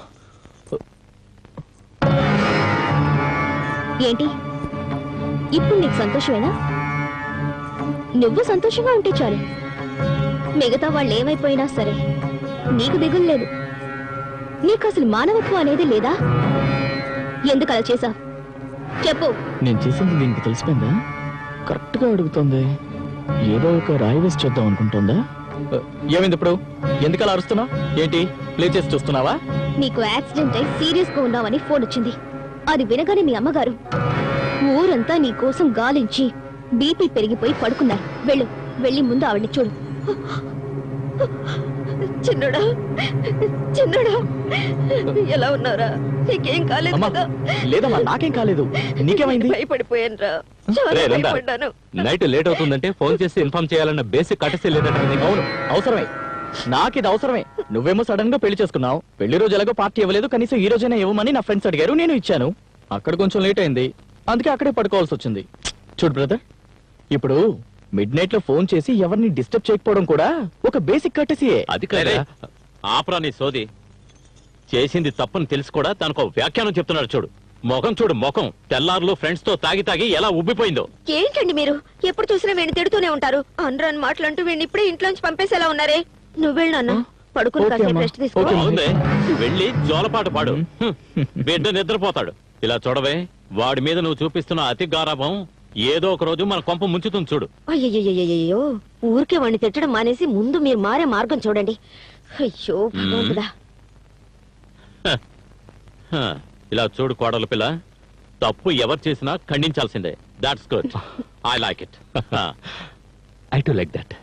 ఏంటి ఇప్పుడు నీకు సంతోషమేనా? నువ్వు సంతోషంగా ఉంటే చాలు. మిగతా వాళ్ళు ఏమైపోయినా సరే నీకు దిగులు లేదు. నీకు అసలు మానవత్వం అనేది లేదా? ఎందుకు అలా చేశావు చెప్పు. నేను చేసింది దీనికి తెలిసిపోయిందా? కరెక్ట్ గా అడుగుతుంది. ఏదో ఒక రాయి వేసి చూద్దాం అనుకుంటుందా? ఏమైంది ఇప్పుడు? ఎందుకు అలా అరుస్తున్నావు? ఏంటి ప్లే చేసి చూస్తున్నావా? నీకు యాక్సిడెంట్ అయి సీరియస్ గా ఉన్నావని ఫోన్ వచ్చింది. అది వినగానే మీ అమ్మగారు ఊరంతా నీ కోసం గాలించి బీపీ పెరిగిపోయి పడుకున్నారు. వెళ్ళు, వెళ్ళి ముందు ఆవిడ్ని చూడు. చిన్నడా చిన్నడా ఎలా ఉన్నారా? నీకేం కాలేదు కదా? లేదమ్మా, నాకేం కాలేదు. నీకేమైంది? భయపడిపోయాను రా. నైట్ లేట్ అవుతుందంటే ఫోన్ చేసి ఇన్ఫార్మ్ చేయాలన్న బేసిక్ కటసే లేదంటే. అవును, అవసరమే. నాకిది అవసరమే. నువ్వేమో సడన్ గా పెళ్లి చేసుకున్నావు. పెళ్లి రోజు ఎలాగో పార్టీ ఇవ్వలేదు, కనీసం ఈ రోజైనా ఇవ్వమని నా ఫ్రెండ్స్ అడిగారు, నేను ఇచ్చాను. అక్కడ కొంచెం లేట్ అయింది, అందుకే అక్కడే పడుకోవాల్సి వచ్చింది. చూడు బ్రదర్, ఇప్పుడు మిడ్ నైట్ లో ఫోన్ చేసి ఎవరిని డిస్టర్బ్ చేయకపోవడం కూడా ఒక బేసిక్ కటసీయే. అది కదా ఆపరా నీ సోది. చేసింది తప్పని తెలుసు కూడా తనకు వ్యాఖ్యానం చెప్తున్నాడు. చూడు ముఖం, చూడు ముఖం. తెల్లారులో ఫ్రెండ్స్ తో తాగి తాగి ఎలా ఉబ్బిపోయిందో. ఏంటండి మీరు ఎప్పుడు చూసినా వీడిని తిడుతూనే ఉంటారు. అనరాని మాటలంటూ వీడిని ఇప్పుడే ఇంట్లోంచి పంపేసేలా ఉన్నారే. నువ్వు వెళ్ళు నాన్న, పడుకుని కాసేపు రెస్ట్ తీసుకో. వెళ్ళి జోలపాట పాడు, బిడ్డ నిద్రపోతాడు. ఇలా చూడవే, వాడి మీద నువ్వు చూపిస్తున్న అతి గారాభం ఏదో ఒక రోజు మన కొంప ముంచుతుంది చూడు. అయ్యయ్యో, ఊరికే వాడిని తిట్టడం మానేసి ముందు మీరు మారే మార్గం చూడండి. అయ్యో భగవంతుడా. ఇలా చూడు కోడలు పిల్ల, తప్పు ఎవరు చేసినా ఖండించాల్సిందే. That's good, I like it. I too like that.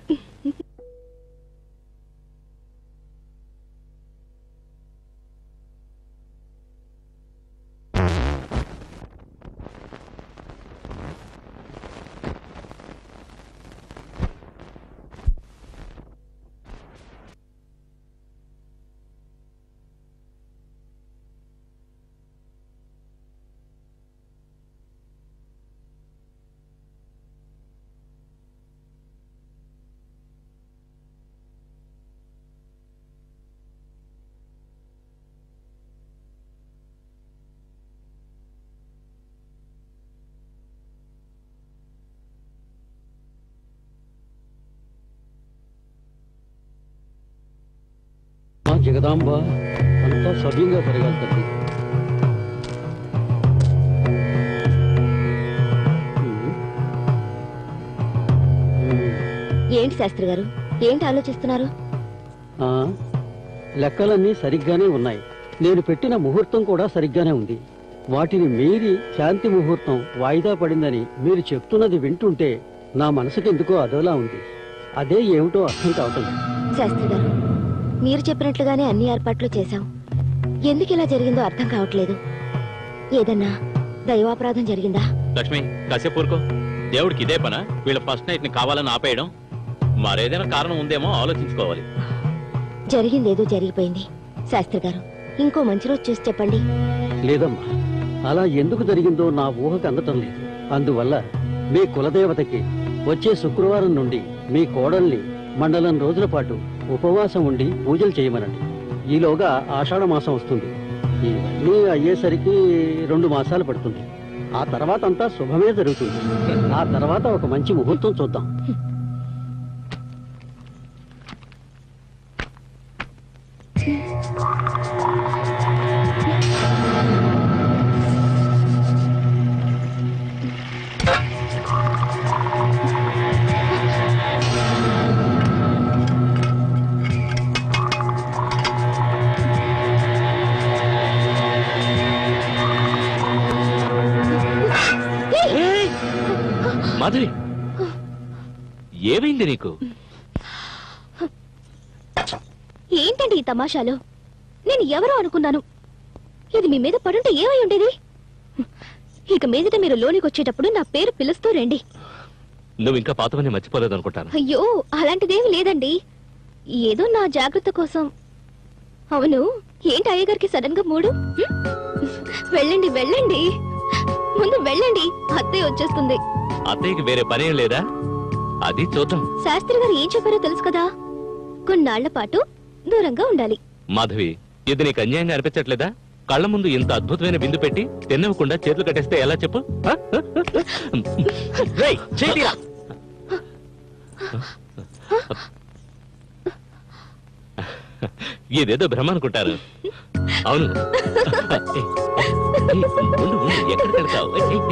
Jagadamba అంతా సవ్యంగా జరగాలి తల్లి. ఏంటి శాస్త్రి గారు, ఏంటి ఆలోచిస్తున్నారు? లెక్కలన్నీ సరిగ్గానే ఉన్నాయి. నేను పెట్టిన ముహూర్తం కూడా సరిగ్గానే ఉంది. వాటిని మీరి శాంతి ముహూర్తం వాయిదా పడిందని మీరు చెప్తున్నది వింటుంటే నా మనసుకి ఎందుకో అదోలా ఉంది. అదే ఏమిటో అర్థం కావటం. శాస్త్రి గారు, మీరు చెప్పినట్లుగానే అన్ని ఏర్పాట్లు చేశాం. ఎందుకు ఇలా జరిగిందో అర్థం కావట్లేదు. ఏదన్నా దైవాపరాధం జరిగిందా? లక్ష్మి కాసేపు ఊరుకో. దేవుడికి ఇదే పనా వీళ్ళ ఫస్ట్ నైట్ ని కావాలని ఆపేయడం? మరేదైనా కారణం ఉందేమో ఆలోచించుకోవాలి. జరిగిందేదో జరిగిపోయింది. శాస్త్రి గారు, ఇంకో మంచి రోజు చూసి చెప్పండి. లేదమ్మా, అలా ఎందుకు జరిగిందో నా ఊహకు అందటం లేదు. అందువల్ల మీ కులదేవతకి వచ్చే శుక్రవారం నుండి మీ కోడల్ని మండలం రోజుల పాటు ఉపవాసం ఉండి పూజలు చేయమనండి. ఈలోగా ఆషాఢ మాసం వస్తుంది. ఇవన్నీ అయ్యేసరికి 2 మాసాలు పడుతుంది. ఆ తర్వాత అంతా శుభమే జరుగుతుంది. ఆ తర్వాత ఒక మంచి ముహూర్తం చూద్దాం. మాధురి, ఏమైంది నీకు? ఏంటండి ఈ తమాషాలు? నేను ఎవరో అనుకున్నాను. ఇది మీ మీద పడుంటే ఏమై ఉండేది? ఇక మీదట మీరు లోనికి వచ్చేటప్పుడు నా పేరు పిలుస్తూ రండి. నువ్వు ఇంకా పాతవని మర్చిపోలేదు అనుకుంటాను. అయ్యో, అలాంటిదేమి లేదండి. ఏదో నా జాగ్రత్త కోసం. అవును, ఏంటి అయ్యగారికి సడన్ గా మూడు? వెళ్ళండి వెళ్ళండి, ముందు వెళ్ళండి, అత్తయ్య వచ్చేస్తుంది. అత్తయ్యకి వేరే పనేం లేదా? అది చూద్దాం. శాస్త్రి గారు ఏం చెప్పారో తెలుసు కదా, కొన్నాళ్ల పాటు దూరంగా ఉండాలి. మాధవి, ఇది నీకు అన్యాయంగా అనిపించట్లేదా? కళ్ళ ముందు ఇంత అద్భుతమైన విందు పెట్టి తిన్నవకుండా చేతులు కట్టేస్తే ఎలా చెప్పు? ఇదేదో భ్రమ అనుకుంటారు. అవును, ఎక్కడికి వెళ్తావు?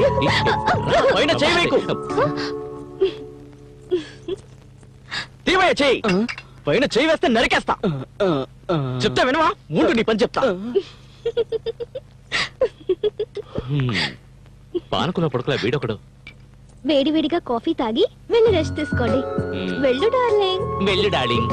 పైన చేయి వేస్తే నరికేస్తా. చెప్తా వినవా? ముందు నీ పని చెప్తా. పానకుల పడుకులా వీడొకడు. వేడివేడిగా కాఫీ తాగి వెళ్ళి రెస్ట్ తీసుకోండి. వెళ్ళు డార్లింగ్. వెళ్ళు డార్లింగ్.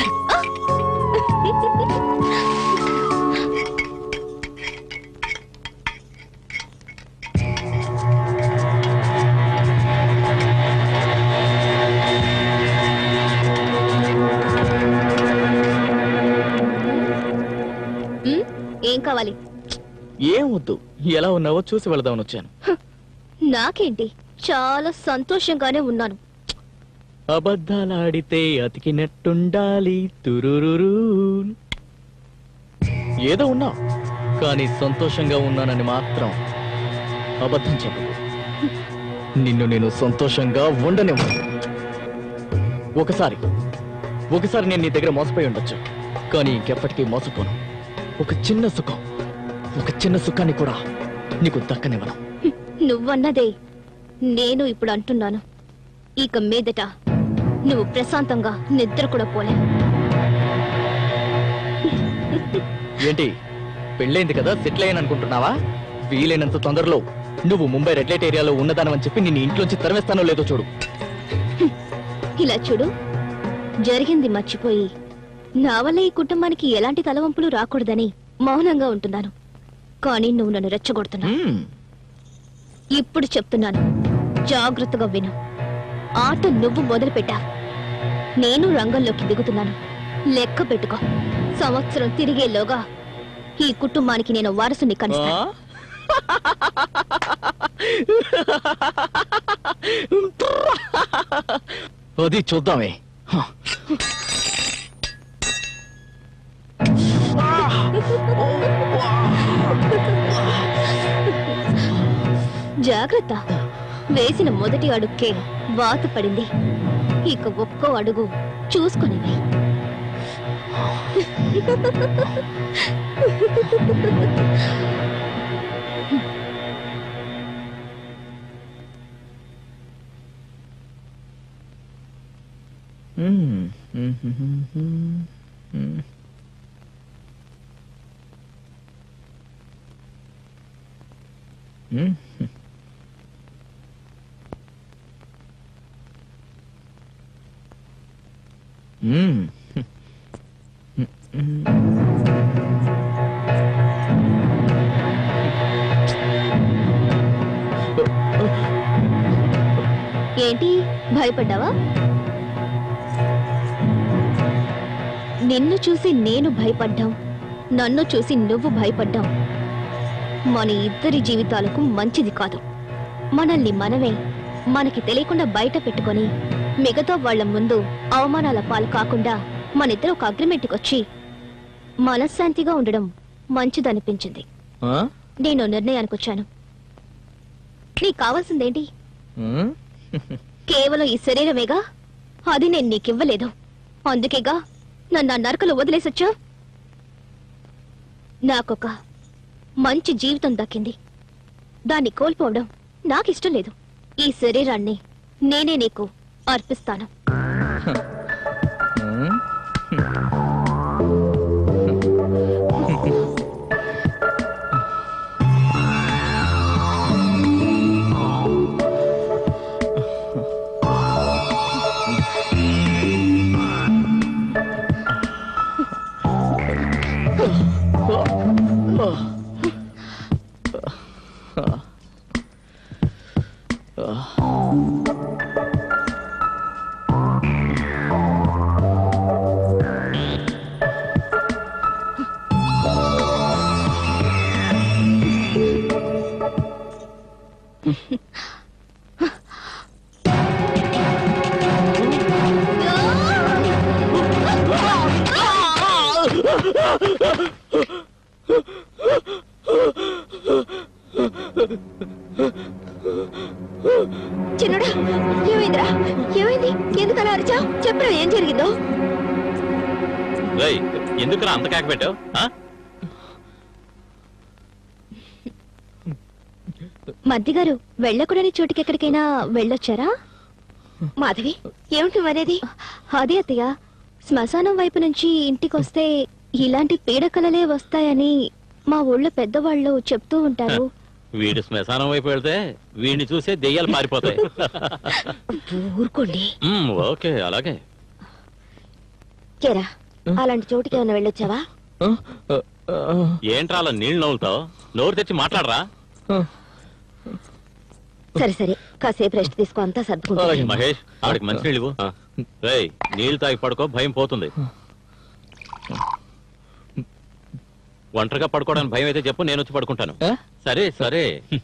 ఏం కావాలి? ఏం వద్దు, ఎలా ఉన్నావో చూసి వెళదామని వచ్చాను. నాకేంటి, చాలా సంతోషంగానే ఉన్నాను. అబద్ధాలాడితే అతికినట్టుండాలి. తురురురు. ఏదో ఉన్నా కానీ సంతోషంగా ఉన్నానని మాత్రం అబద్ధం చెప్పకు. నిన్ను నేను సంతోషంగా ఉండనివ్వను. ఒకసారి నేను నీ దగ్గర మోసపోయి ఉండొచ్చు, కానీ ఇంకెప్పటికీ మోసపోను. ఒక చిన్న సుఖాన్ని కూడా నీకు దక్కనివ్వను. నువ్వన్నదే నేను ఇప్పుడు అంటున్నాను. ఇక మీదట నువ్వు ప్రశాంతంగా నిద్ర కూడా పోలే. ఏంటి, పెళ్ళైంది కదా, సెటిల్ అయ్యాను అనుకుంటున్నావా? వీలైనంత తొందరలో నువ్వు ముంబై రెడ్ లైట్ ఏరియాలో ఉన్నదానని చెప్పి నిన్ను ఇంట్లోంచి తరివేస్తానో లేదో చూడు. ఇలా చూడు, జరిగింది మర్చిపోయి నా వల్ల ఈ కుటుంబానికి ఎలాంటి తలవంపులు రాకూడదని మౌనంగా ఉంటున్నాను. కానీ నువ్వు నన్ను రెచ్చగొడుతున్నా. ఇప్పుడు చెప్తున్నాను, జాగ్రత్తగా విను. ఆట నువ్వు మొదలుపెట్టా, నేను రంగంలోకి దిగుతున్నాను. లెక్క పెట్టుకో, సంవత్సరం తిరిగేలోగా ఈ కుటుంబానికి నేను వారసుని కనిస్తా. అది చూద్దామే. జాగ్రత్త, వేసిన మొదటి అడుక్కే వాత పడింది. ఇక ఒక్కో అడుగు చూసుకునేవి. ఏంటి, భయపడ్డావా? నిన్ను చూసి నేను భయపడ్డాం, నన్ను చూసి నువ్వు భయపడ్డాం. మన ఇద్దరి జీవితాలకు మంచిది కాదు. మనల్ని మనమే మనకి తెలియకుండా బయట పెట్టుకొని మిగతా వాళ్ల ముందు అవమానాల పాలు కాకుండా మనిద్దరు ఒక అగ్రిమెంట్కి వచ్చి మనశ్శాంతిగా ఉండడం మంచిదనిపించింది. నేను నిర్ణయానికి వచ్చాను. నీకు కావాల్సిందేంటి? కేవలం ఈ శరీరమేగా, అది నేను నీకివ్వలేదు. అందుకేగా నన్ను ఆ నరకలు వదిలేసొచ్చా. నాకొక మంచి జీవితం దక్కింది. దాన్ని కోల్పోవడం నాకిష్టం లేదు. ఈ శరీరాన్ని నేనే నీకు అర్పిస్తాను. చిన్నడా, ఏమైందిరా? ఏమైంది? ఎందుకు అలా అరిచావు? చెప్పరా ఏం జరిగిందో? ఎందుకురా అంత కాక పెట్టావు? మద్ది గారు, వెళ్ళకూడని చోటుకి ఎక్కడికైనా వెళ్ళొచ్చారా? మాధవి, ఏమిటి అనేది? అదే అత్తయ్య, శ్మశానం వైపు నుంచి ఇంటికొస్తే ఇలాంటి పీడకలలే వస్తాయని మా ఊళ్ళో పెద్దవాళ్ళు చెప్తూ ఉంటారు. వీడు శ్మశానం వైపు వెళ్తే వీడిని చూసే దెయ్యాలు పారిపోతాయి. ఊరుకోండి. ఓకే, అలాగే. కేరా, అలాంటి చోటుకి ఏమైనా వెళ్ళొచ్చావా? ఏంట్రా అలా నీళ్ళు నవ్వులుతావు? నోరు తెచ్చి మాట్లాడరా. సరే సరే, కాసేపు రెస్ట్ తీసుకో, అంతా సర్దుకుంటా. మహేష్, ఆవిడకి మంచి నీళ్ళు. రేయ్, నీళ్లు తాగి పడుకో, భయం పోతుంది. ఒంటరిగా పడుకోవడానికి భయం అయితే చెప్పు, నేను వచ్చి పడుకుంటాను. సరే సరే.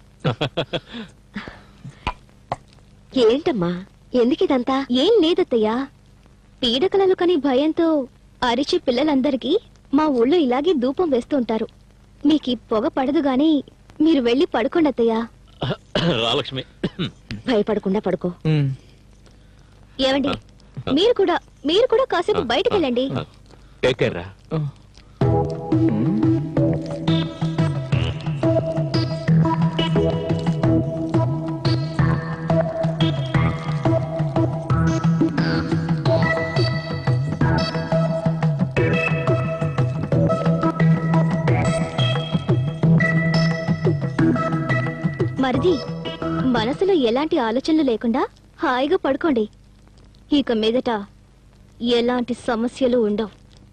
ఏంటమ్మా, ఎందుకు ఇదంతా? ఏం లేదత్తయ్యా, పీడకలలు కని భయంతో అరిచి పిల్లలందరికీ మా ఊళ్ళో ఇలాగే ధూపం వేస్తూ ఉంటారు. మీకు ఈ పొగ పడదు గాని మీరు వెళ్ళి పడుకోండి అత్తయ్యా. రాలక్ష్మి, భయపడకుండా పడుకో. ఏమండి, మీరు కూడా కాసేపు బయటకు వెళ్ళండి. మరిది, మనసులో ఎలాంటి ఆలోచనలు లేకుండా హాయిగా పడుకోండి. ఇక మీదట ఎలాంటి సమస్యలు ఉండవు.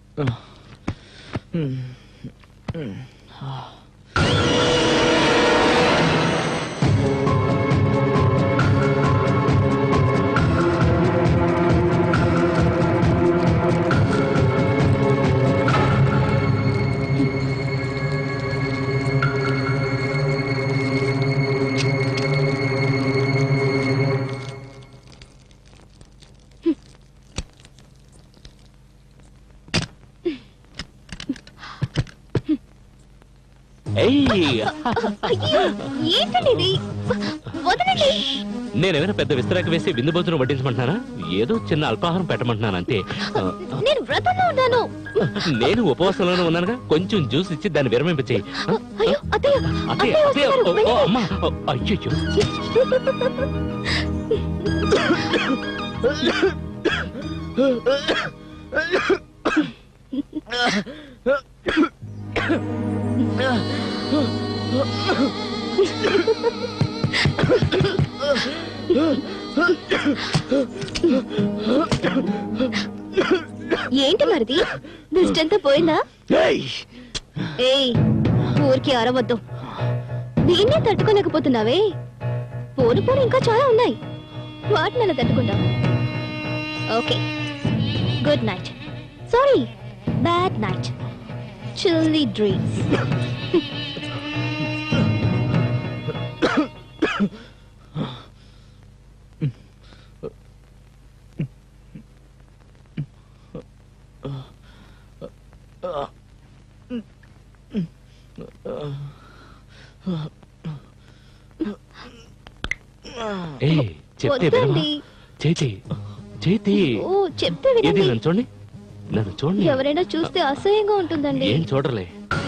నేనేమైనా పెద్ద విస్తరాక వేసి విందు భోజనం వడ్డించమంటున్నానా? ఏదో చిన్న అల్పాహారం పెట్టమంటున్నాను అంతే. నేను వ్రతంలో ఉన్నాను. నేను ఉపవాసంలోనే ఉన్నానుగా, కొంచెం జ్యూస్ ఇచ్చి దాన్ని విరమింపచేయి. అమ్మా, అయ్యో. ఏంటి మరిది, దిష్టంతా పోయిందా? ఏయ్, ఊరికి అరవద్దు. దీన్నే తట్టుకోలేకపోతున్నావే. పోను పోను ఇంకా చాలా ఉన్నాయి, వాటిని అలా తట్టుకుంటాం. Okay, good night. Sorry, Bad night. Chilly dreams. చెప్తే చేతి చేతి ఓ చెప్తే వినండి. నన్ను చూడండి, నన్ను చూడండి. ఎవరైనా చూస్తే అసహ్యంగా ఉంటుందండి. ఏం చూడలే.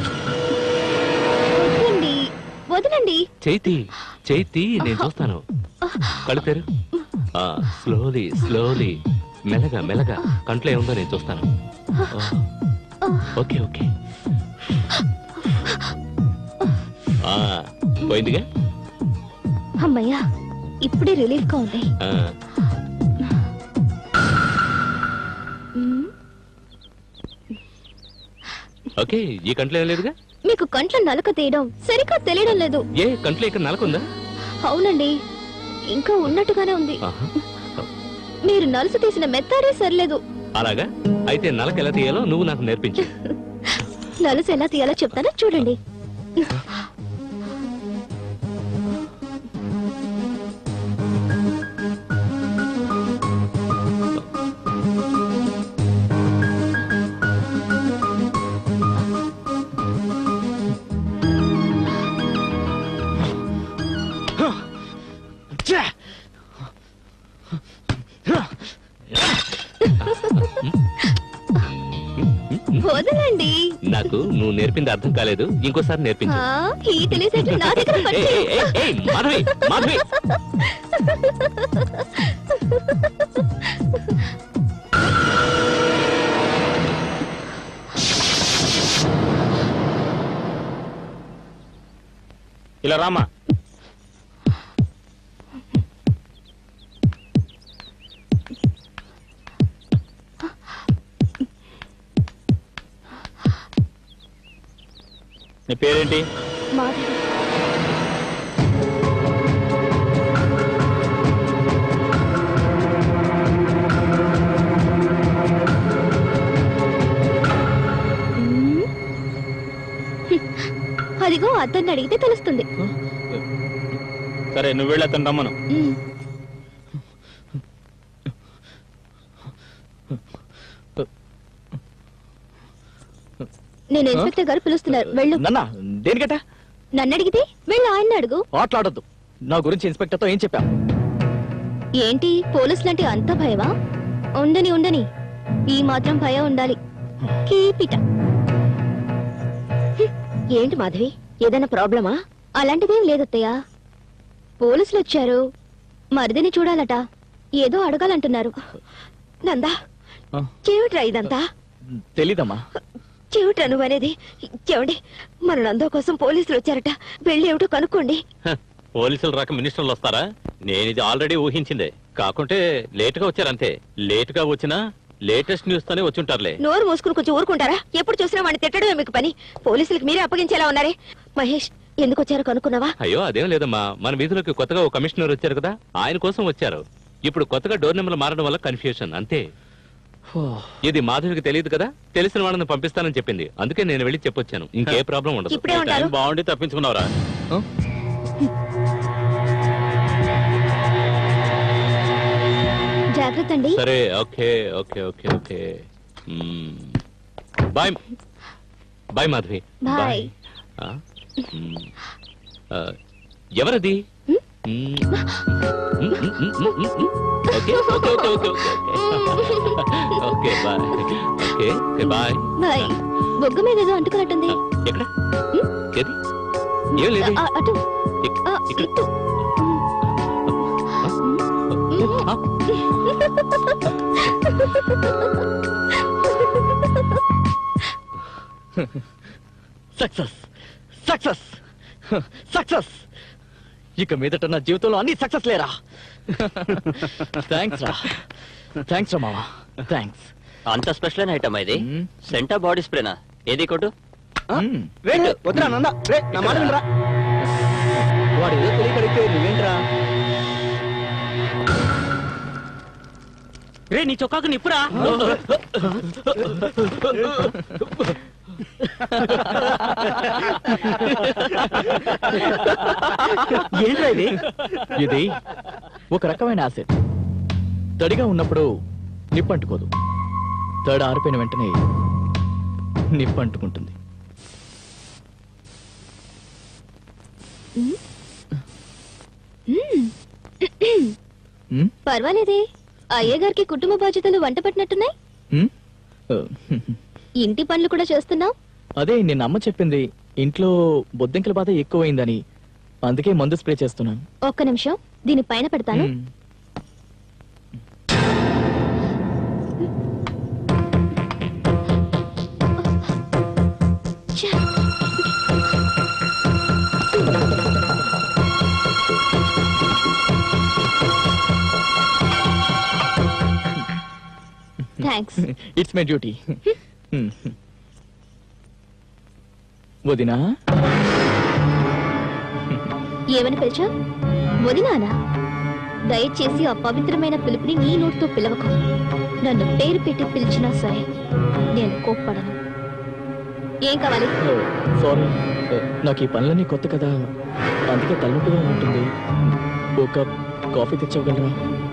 వదలండి, వదలండి. చేతి చేతి నేను చూస్తాను. కళ్ళు స్లోలీ స్లోలీ, మెల్లగా మెల్లగా. కంట్లో ఏముందో నేను చూస్తాను. Okay okay. పోయిందిగా. అమ్మయ్యా, ఇప్పుడే రిలీఫ్ గా ఉంది. ఓకే, ఈ కంట్లో ఏం లేదుగా. మీకు కంట్లో నలక తీయడం సరిగ్గా తెలియడం లేదు. ఏ కంట్లో ఇక్కడ నలకుందా? అవునండి, ఇంకా ఉన్నట్టుగానే ఉంది. మీరు నలుసు తీసిన మెత్తాడే సరిలేదు. అలాగా? అయితే నలక ఎలా తీయాలో నువ్వు నాకు నేర్పించు. నలుసు ఎలా తీయాలో చెప్తానో చూడండి. వదలండి. నాకు నువ్వు నేర్పింది అర్థం కాలేదు, ఇంకోసారి నేర్పించు. ఈ తెలిసేట్లు నా దగ్గర మాధవి, మాధవి. ఇలా రామా. నీ పేరేంటి? మాధవి. అదిగో అతన్ని అడిగితే తెలుస్తుంది. సరే, నువ్వు వెళ్ళి అతను రమ్మను. నేను ఇన్స్పెక్టర్ గారు పిలుస్తున్నారు, వెళ్ళు. దేనికట? నన్ను అడిగితే వెళ్ళి ఆయన్ని అడుగు. మాట్లాడద్దు. నా గురించి ఇన్స్పెక్టర్ తో ఏం చెప్పా? ఏంటి పోలీసులంటే అంత భయమా? ఉండని ఉండని, ఈ మాత్రం భయం ఉండాలి. కీపిట. ఏంటి మాధవి, ఏదైనా ప్రాబ్లమా? అలాంటిదేం లేదత్తయ్య. పోలీసులు వచ్చారు, మరిదిని చూడాలట, ఏదో అడగాలంటున్నారు. నందా, చెవిట్రా ఇదంతా? తెలీదమ్మా. చెవిట్రా నువ్వనేది? చెవండి, మన నందో కోసం పోలీసులు వచ్చారట, వెళ్ళి ఏమిటో కనుక్కోండి. పోలీసులు రాక మినిస్టర్లు వస్తారా? నేను ఇది ఆల్రెడీ ఊహించిందే. కాకుంటే లేటుగా వచ్చారంతే. లేటుగా వచ్చినా లేటెస్ట్ న్యూస్ తోనే వచ్చుంటారులే. నోరు మూసుకుని కొంచెం ఊరుకుంటారా? ఎప్పుడు చూసినా వాడిని తిట్టడమే మీకు పని. పోలీసులకు మీరే అప్పగించేలా ఉన్నారే. మహేష్, ఎందుకు వచ్చారో కనుక్కున్నావా? అయ్యో అదేం లేదమ్మా, మన వీధిలోకి కొత్తగా ఒక కమిషనర్ వచ్చారు కదా, ఆయన కోసం వచ్చారు. ఇప్పుడు కొత్తగా డోర్ నెంబర్లు మారడం వల్ల కన్ఫ్యూషన్ అంతే. ఇది మాధవికి తెలియదు కదా, తెలిసిన వాళ్ళని పంపిస్తానని చెప్పింది, అందుకే నేను వెళ్ళి చెప్పొచ్చాను. ఇంకే ప్రాబ్లం ఉండదు. బాగుండి తప్పించుకున్నావురా. జాగ్రత్త అండి. సరే, okay okay okay okay. Bye bye Madhavi. Bye. ఎవరది? Okay okay okay okay okay bye. Okay okay bye bye. బొగ్గ మీద ఏదో అంటుకున్నట్టుంది. ఎక్కడ? ఏది? ఏం లేదు. అటు ఇక్కడ. Success success success. ఇక మీదట నా జీవితంలో అన్ని సక్సెస్ లేరా. థ్యాంక్స్ రా, థ్యాంక్స్ రా మావా, థ్యాంక్స్. అంత స్పెషల్ అయిన ఐటమ్ ఇది. సెంటా బాడీ స్ప్రేనా? ఏది కొట్టు. వద్దురా నందా, నా మాట వినరా. వాడు ఏదో తెలియకడితే నువ్వేంట్రా? రే నీ చొక్కాకు నిప్పురా. ఏంట్రా ఇది? ఇది ఒక రకమైన యాసిడ్. తడిగా ఉన్నప్పుడు నిప్పంటుకోదు, తడి ఆరిపోయిన వెంటనే నిప్పంటుకుంటుంది. పర్వాలేదే, అయ్యగారికి కుటుంబ బాధ్యతలు వంట పట్టినట్టున్నాయి. ఇంటి పనులు కూడా చేస్తున్నావు. అదే నిన్న అమ్మ చెప్పింది, ఇంట్లో బొద్దింకల బాధ ఎక్కువైందని, అందుకే మందు స్ప్రే చేస్తున్నాను. ఒక్క నిమిషం, దీని పైన పెడతాను. థ్యాంక్స్. It's my duty. వదినా? ఏమని పిలిచా? వదినానా? దయచేసి ఆ పవిత్రమైన పిలుపుని నీ నోటితో పిలవకు. నన్ను పేరు పెట్టి పిలిచినా సరే నేను కోప్పడను. ఏం కావాలి? సారీ, నాకు ఈ పనులన్నీ కొత్త కదా, అందుకే తలనొప్పిగా ఉంటుంది. ఒక కప్ కాఫీ తెచ్చవగలరా?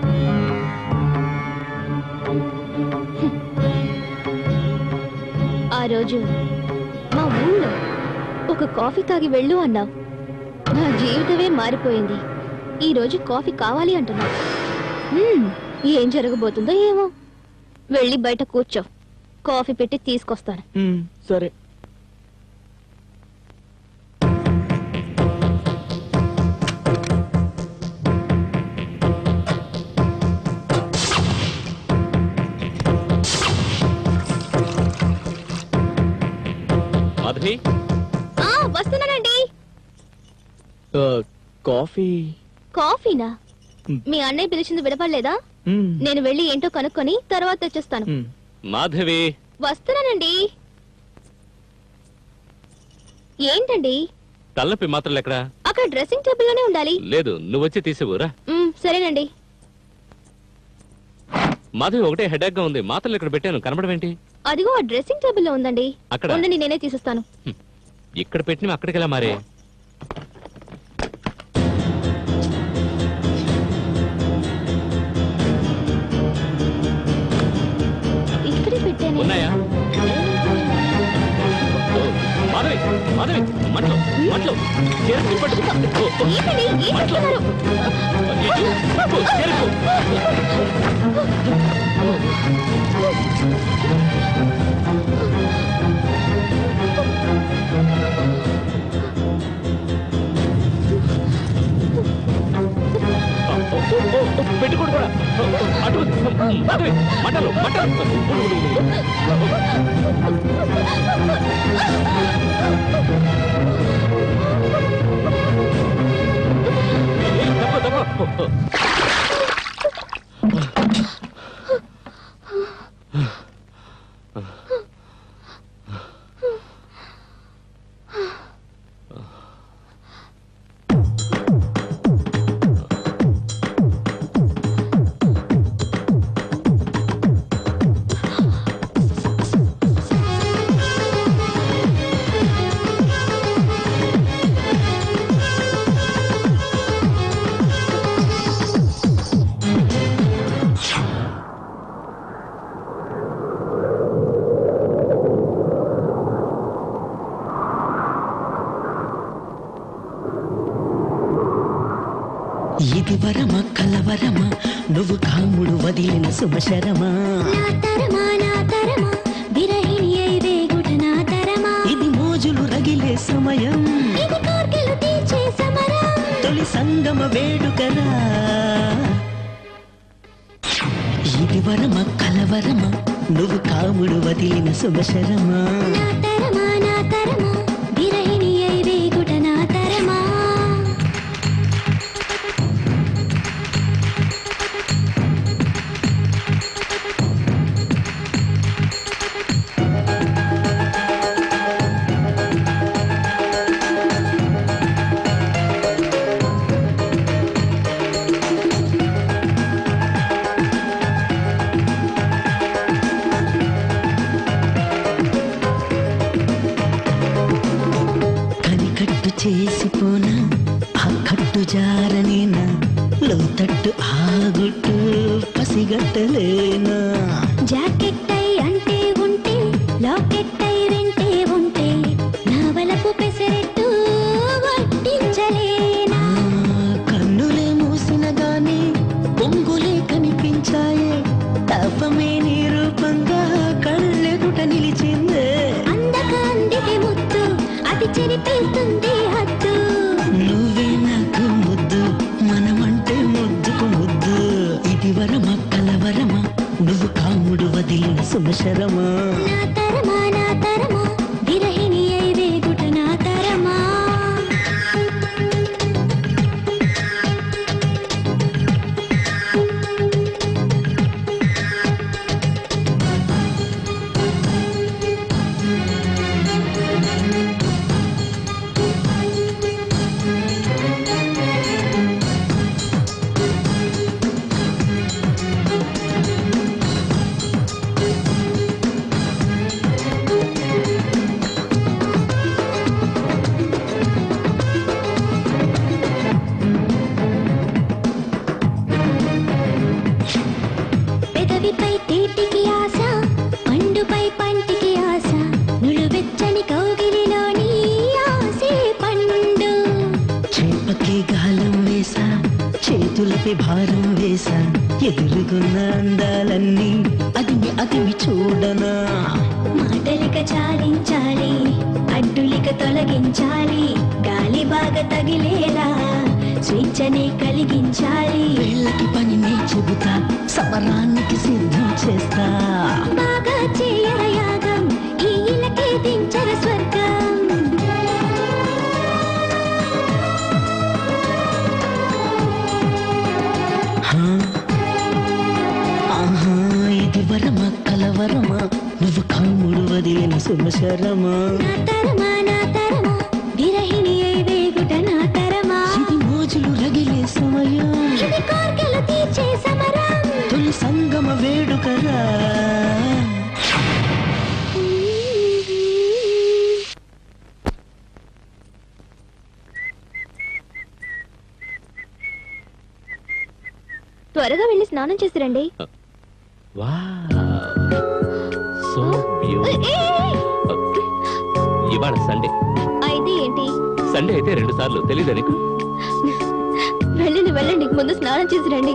ఆ రోజు మా ఊళ్ళో ఒక కాఫీ తాగి వెళ్ళు అన్నావు. నా జీవితమే మారిపోయింది. ఈ రోజు కాఫీ కావాలి అంటున్నావు. ఏం జరగబోతుందో ఏమో. వెళ్ళి బయట కూర్చో, కాఫీ పెట్టి తీసుకొస్తాను. సరే. మాధవి, వస్తున్నానండి. కాఫీ? కాఫీనా? మీ అన్నయ్య పిలిచింది వినపడలేదా? నేను వెళ్ళి ఏంటో కనుక్కొని తర్వాత తెచ్చేస్తాను. మాధవి, వస్తున్నానండి. ఏంటండి? తలనొప్పి మాత్రలు ఎక్కడా? అక్కడ డ్రెస్సింగ్ టేబుల్ లోనే ఉండాలి. లేదు, నువ్వు వచ్చి తీసేవురా. సరేనండి. మాధవి, ఒకటే హెడేక్ గా ఉంది, మాత్రలు ఇక్కడ పెట్టాను, కనబడమేంటి? అదిగో ఆ డ్రెస్సింగ్ టేబుల్ లో ఉందండి. అక్కడ ఉండండి, నేనే తీసిస్తాను. ఇక్కడ పెట్టిన అక్కడికి ఎలా మారే? ఇక్కడే పెట్టాను. ఉన్నాయా? మాధవి, మాధవి, మంటలు మంటలు పెట్టుకోడు కూడా అటు మాధవి, మంటలు మంటలు. ఇది వరమ కలవరమ నువ్వు కాముడు వదిలిన శుభశరమా ఇది మోజులు రగిలే సమయం తొలి సంగమ వేడుకరా ఇది వరమ కలవరమ నువ్వు కాముడు వదిలిన శుభశరమా జారనేనా లోతట్టు ఆగుట్టు పసిగట్టలేనా జాకెట్ టై అంటే ఉంటే లాకెట్ టై వెంటే ఉంటే నా వలపు పెసరెట్టు వడ్డించలేనా కన్నులే మూసిన గాని పొంగులే కనిపించాయే తపమే నీ రూపంగా కళ్ళెదుట నిలిచిందే అందక అందితే ముద్దు అది చెరిపేస్తుంది హద్దు నువ్వే నాకు ముద్దు మనమంటే ముద్దుకు ముద్దు ఇది వరమా కలవరమా నువ్వు కాముడు వదిలిన సుమశరమా నా తరమా విరహిణి అయి వేగుట నా తరమా పెదవిపై తేటికి ఆశ పండుపై పంటికి ఆశ నులువెచ్చని కౌగిలిలోని ఆసే పండు చేపకి గాలం వేసా చేతులపై భారం వేసా ఎదురుగున్న అందాలన్నీ అదిమి చూడనా మాటలిక చాలించాలి అడ్డులిక తొలగించాలి గాలి బాగా తగిలేలా స్వేచ్ఛనే కలిగించాలి వీళ్ళకి పని నే చెబుతా సమరానికి సిద్ధం చేస్తా బాగా చేయర యాగం ఈ ఇలకే దించర స్వర్గం ఆహా ఇది వరమా కలవరమా నువ్వు కాముడు వదిలిన సుమశరమా నా తరమా విరహిణి అయి వేగుట నా తరమా ఇది మోజులు రగిలే సమయం ఇది కోర్కెలు తీర్చే సమరం తొలి సంగమ వేడుకరా త్వరగా వెళ్ళి స్నానం చేసిరండి సో ఇవాళ సండే అయితే ఏంటి సండే అయితే 2 సార్లు తెలీదా నీకు వెళ్ళండి ముందు స్నానం చేసిరండి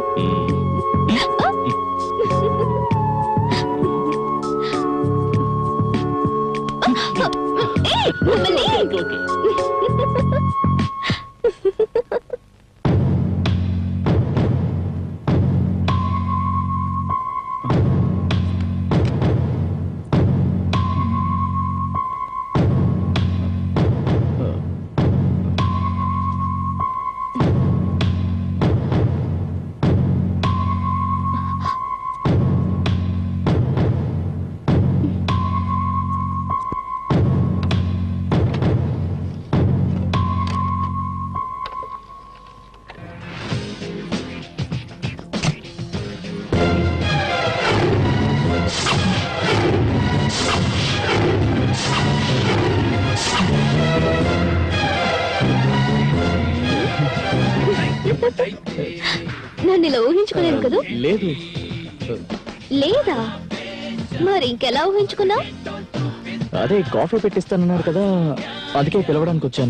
నన్ను ఇలా ఊహించుకోలేదు కదా లేదు లేదా మరి ఇంకెలా ఊహించుకున్నావు అదే కాఫీ పెట్టిస్తానన్నారు కదా అందుకే పిలవడానికి వచ్చాను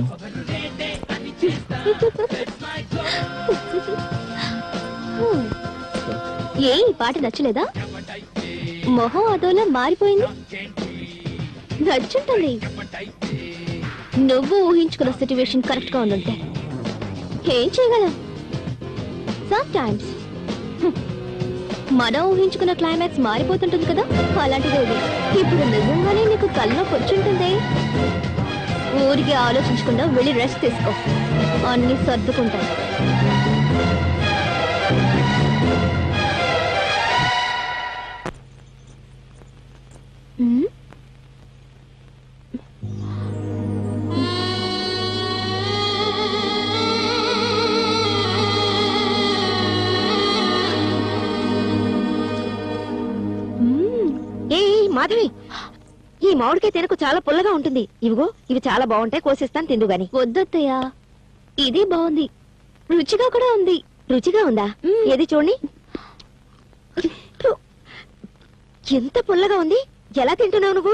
ఏ ఈ పాట నచ్చలేదా మొహం అదోలా మారిపోయింది నచ్చుంటుంది నువ్వు ఊహించుకున్న సిచ్యువేషన్ కరెక్ట్ గా ఉందంటే ఏం చేయగలం సమ్ టైమ్స్ మనం ఊహించుకున్న క్లైమాక్స్ మారిపోతుంటుంది కదా అలాంటిది ఇది ఇప్పుడు నిజంగానే నీకు కళ్ళలోకి వచ్చుంటుంది ఊరికి ఆలోచించకుండా వెళ్ళి రెస్ట్ తీసుకో అన్ని సర్దుకుంటాయి మాధవి ఈ మామిడికాయ తినకు చాలా పుల్లగా ఉంటుంది ఇవిగో ఇవి చాలా బాగుంటాయి కోసిస్తాను తిందు గాని వద్దత్తయ్యా ఇది బాగుంది రుచిగా కూడా ఉంది. రుచిగా ఉందా? ఏది చూడండి. ఎంత పుల్లగా ఉంది. ఎలా తింటున్నావు నువ్వు?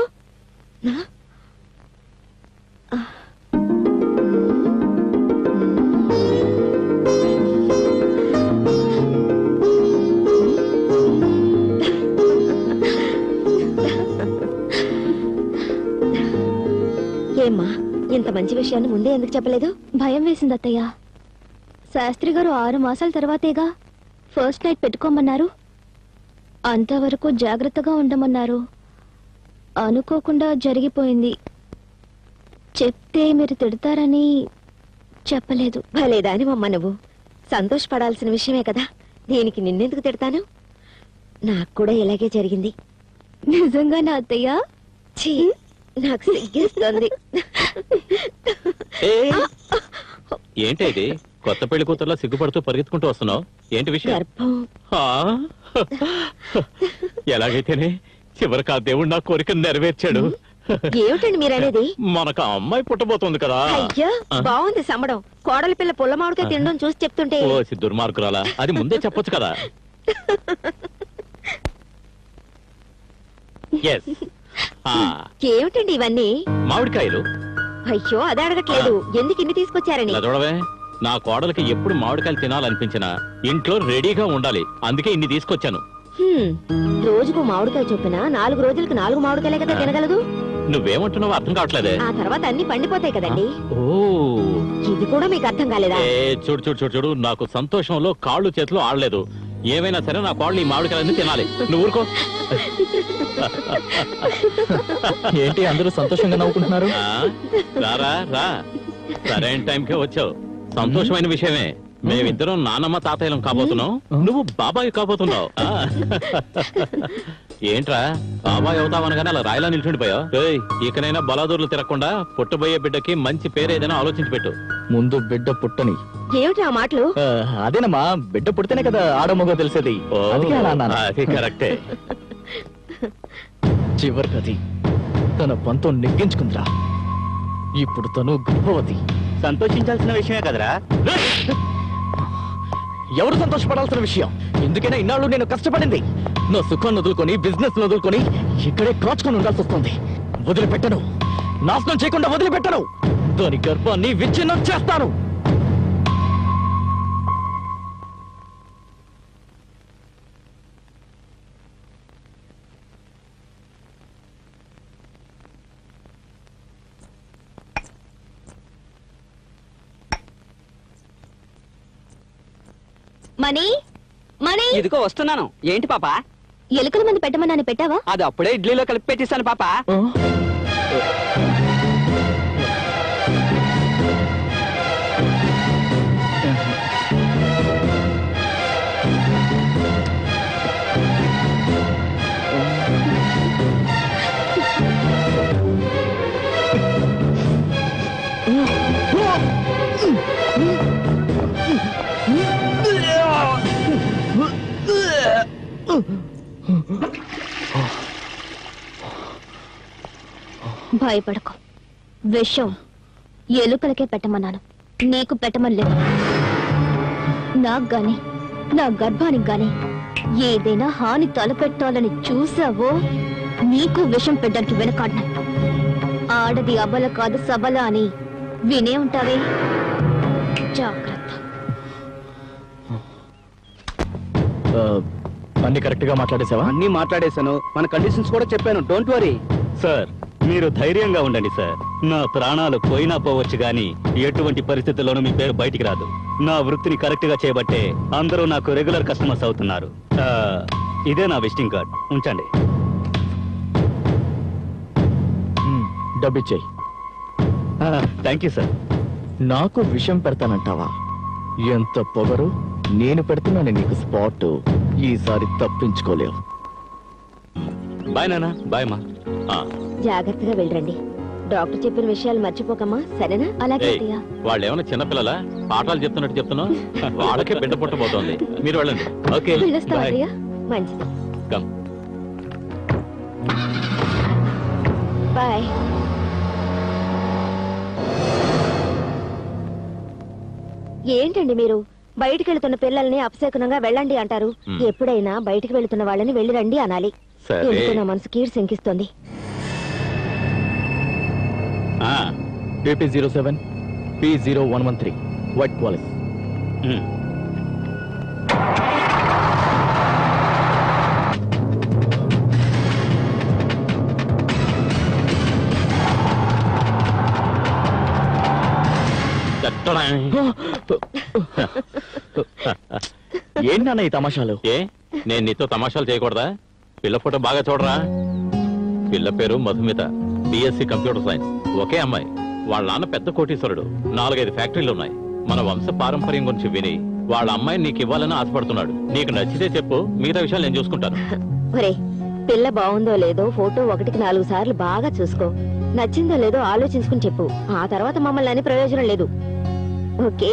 ఏమ్మా, ఇంత మంచి విషయాన్ని ముందే ఎందుకు చెప్పలేదు? భయం వేసింది అత్తయ్య. శాస్త్రి గారు 6 మాసాల తర్వాతేగా ఫస్ట్ నైట్ పెట్టుకోమన్నారు. అంతవరకు జాగ్రత్తగా ఉండమన్నారు. అనుకోకుండా జరిగిపోయింది. చెప్తే మీరు తిడతారని చెప్పలేదు. భలేదాని అమ్మ, నువ్వు సంతోషపడాల్సిన విషయమే కదా. దీనికి నిన్నెందుకు తిడతాను? నాకు కూడా ఇలాగే జరిగింది. నిజంగా నా అత్తయ్య? ఛీ, నాకు సిగ్గేస్తుంది. ఏంటి ఇది? కొత్త పెళ్లి కూతుర్లా సిగ్గుపడుతూ పరిగెత్తుకుంటూ వస్తున్నావు. ఏంటి విషయం? గర్భం. ఎలాగైతేనే చివరికి ఆ దేవుడు నా కోరికను నెరవేర్చాడు. ఏమిటండి మీరనేది? మనకు ఆ అమ్మాయి పుట్టబోతుంది కదా. అయ్యో, బాగుంది సంబడం. కోడలి పిల్ల పుల్ల మామిడికాయ తినడం చూసి చెప్తుంటే. ఓ దుర్మార్గురాలా, అది ముందే చెప్పొచ్చు కదా. ఏమిటండి ఇవన్నీ? మామిడికాయలు. అయ్యో, అది అడగట్లేదు. ఎందుకు ఇన్ని తీసుకొచ్చారని. చూడవే, నా కోడలికి ఎప్పుడు మామిడికాయలు తినాలనిపించినా ఇంట్లో రెడీగా ఉండాలి. అందుకే ఇన్ని తీసుకొచ్చాను. రోజుకు మామిడికాయ చొప్పున 4 రోజులకు 4 మామిడికాయలే కదా తినగలదు. నువ్వేమంటున్నావు అర్థం కావట్లేదే. ఆ తర్వాత అన్ని పండిపోతాయి కదండి. ఓ, ఇది కూడా మీకు అర్థం కాలేదా? చూడు చూడు చూడు చూడు, నాకు సంతోషంలో కాళ్ళు చేతులు ఆడలేదు. ఏమైనా సరే నా కోడలు ఈ మామిడికాయలన్నీ తినాలి. నువ్వు ఊరుకో. ఏంటి అందరూ సంతోషంగా నవ్వుకుంటున్నారు? రారా రా, సరైన టైంకే వచ్చావు. సంతోషమైన విషయమే. మేమిద్దరం నానమ్మ తాతయ్యలం కాబోతున్నాం. నువ్వు బాబాయ్ కాబోతున్నావు. ఏంట్రా బాబాయ్ అవుతావనగానే అలా రాయిలా నిల్చుండిపోయావు? ఇకనైనా బలాదూర్లు తిరగకుండా పుట్టబోయే బిడ్డకి మంచి పేరు ఏదైనా ఆలోచించి పెట్టు. ముందు బిడ్డ పుట్టని. ఏమిటి ఆ మాటలు? అదేనమ్మా, బిడ్డ పుడితేనే కదా ఆడమొగ తెలిసేది. అది కరెక్టే. చివరికది తన పంతం నెగ్గించుకుందిరా. ఇప్పుడు తను గర్భవతి. సంతోషించాల్సిన విషయమే కదరా. ఎవరు సంతోషపడాల్సిన విషయం? ఎందుకైనా ఇన్నాళ్ళు నేను కష్టపడింది. నా సుఖాన్ని వదులుకొని, బిజినెస్ వదులుకొని ఇక్కడే కాచుకొని ఉండాల్సి వస్తుంది. వదిలిపెట్టను, నాశనం చేయకుండా వదిలిపెట్టను. దాని గర్భాన్ని విచ్ఛిన్నం చేస్తాను. మనీ మనీ, ఇదిగో వస్తున్నాను. ఏంటి పాప? ఎలుకల మంది పెట్టమని పెట్టావా? అది అప్పుడే ఇడ్లీలో కలిపి పెట్టేశాను పాప. భయపడకు. విషం ఎలుకలకే పెట్టమన్నాను, నీకు పెట్టమని లేదు. నాకు గాని నా గర్భానికి గాని ఏదైనా హాని తలపెట్టాలని చూసావో నీకు విషం పెట్టడానికి వెనకాడను. ఆడది అబల కాదు సబల అని వినే ఉంటావే. జాగ్రత్త. అన్ని కరెక్ట్ గా మాట్లాడేసావా? అన్ని మాట్లాడేశాను. మన కండిషన్స్ కూడా చెప్పాను. Don't worry sir. మీరు ధైర్యంగా ఉండండి సార్. నా ప్రాణాలు పోయినా పోవచ్చు గాని ఎటువంటి పరిస్థితుల్లోనూ మీ పేరు బయటికి రాదు. నా వృత్తిని కరెక్ట్ గా చేయబట్టే అందరూ నాకు రెగ్యులర్ కస్టమర్స్ అవుతున్నారు. ఇదే నా విజిటింగ్ కార్డ్, ఉంచండి. డబ్బిచ్చేయి. Thank you sir. నాకు విషం పెడతానంటావా? ఎంత పొగరు! నేను పెడుతున్నాను నీకు స్పాట్. ఈసారి తప్పించుకోలేవు. బాయ్ నాన్న. బాయ్ మా. జాగ్రత్తగా వెళ్ళండి. డాక్టర్ చెప్పిన విషయాలు మర్చిపోకమ్మా, సరేనా? అలాగే. వాళ్ళు ఏమైనా చిన్నపిల్లలా పాఠాలు చెప్తున్నట్టు చెప్తున్నావు? వాళ్ళకే బిడ్డ పుట్టబోతోంది. మీరు వెళ్ళండి. ఓకే, మంచిది. కమ్. బాయ్. ఏంటండి మీరు బయటికి వెళ్తున్న పిల్లల్ని అపశకునంగా వెళ్ళండి అంటారు. ఎప్పుడైనా బయటికి వెళ్తున్న వాళ్ళని వెళ్ళి రండి అనాలి. ఎందుకు నా మనసు కీడు శంకిస్తోంది. PP07 P0113 white Qualis. ఏంటన్నా ఈ తమాషాలు? నేను నీతో తమాషాలు చేయకూడదా? పిల్ల ఫోటో బాగా చూడరా. పిల్ల పేరు మధుమిత, BSc కంప్యూటర్ సైన్స్. ఒకే అమ్మాయి. వాళ్ళ నాన్న పెద్ద కోటీశ్వరుడు, 4-5 ఫ్యాక్టరీలు ఉన్నాయి. మన వంశ పారంపర్యం గురించి విని వాళ్ళ అమ్మాయిని నీకు ఇవ్వాలని ఆశపడుతున్నాడు. నీకు నచ్చితే చెప్పు, మిగతా విషయాలు నేను చూసుకుంటాను. పిల్ల బాగుందో లేదో ఫోటో 1కి 4 సార్లు బాగా చూసుకో. నచ్చిందో లేదో ఆలోచించుకుని చెప్పు. ఆ తర్వాత మమ్మల్ని అని ప్రయోజనం లేదు. ఓకే?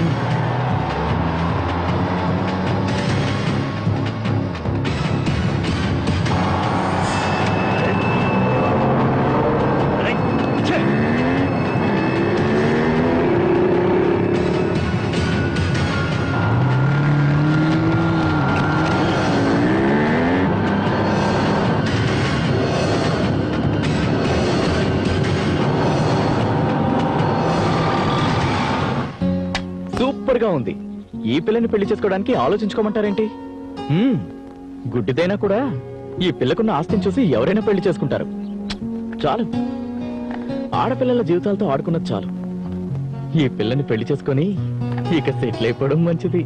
సూపర్ గా ఉంది. ఈ పిల్లని పెళ్లి చేసుకోవడానికి ఆలోచించుకోమంటారేంటి? గుడ్డిదైనా కూడా ఈ పిల్లకున్న ఆస్తిని చూసి ఎవరైనా పెళ్లి చేసుకుంటారు. చాలు, ఆడపిల్లల జీవితాలతో ఆడుకున్నది చాలు. ఈ పిల్లని పెళ్లి చేసుకొని ఇక సెటిల్ అయిపోవడం మంచిది.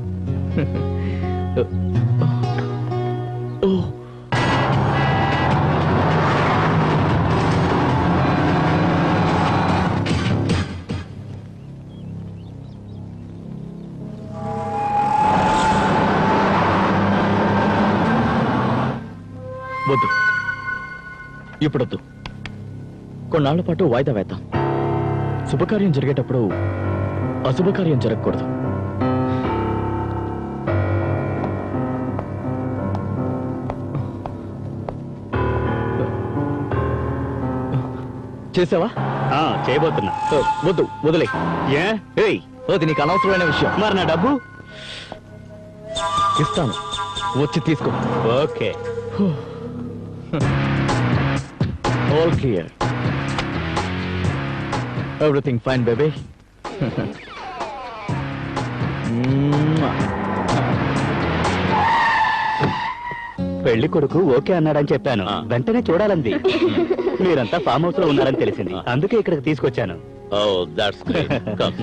వద్దు, ఇప్పుడొద్దు. కొన్నాళ్ల పాటు వాయిదా వేద్దాం. శుభకార్యం జరిగేటప్పుడు అశుభకార్యం జరగకూడదు. చేసావా? చేయబోతున్నా. వద్దు, వదిలే. అది నీకు అనవసరమైన విషయం. మరి నా డబ్బు ఇస్తాను, వచ్చి తీసుకో. Okay. All clear. Everything fine, baby. పెళ్లి కొడుకు ఓకే అన్నాడని చెప్పాను. వెంటనే చూడాలంది. మీరంతా ఫామ్ హౌస్ లో ఉన్నారని తెలిసింది, అందుకే ఇక్కడికి తీసుకొచ్చాను. Oh, that's great. Come.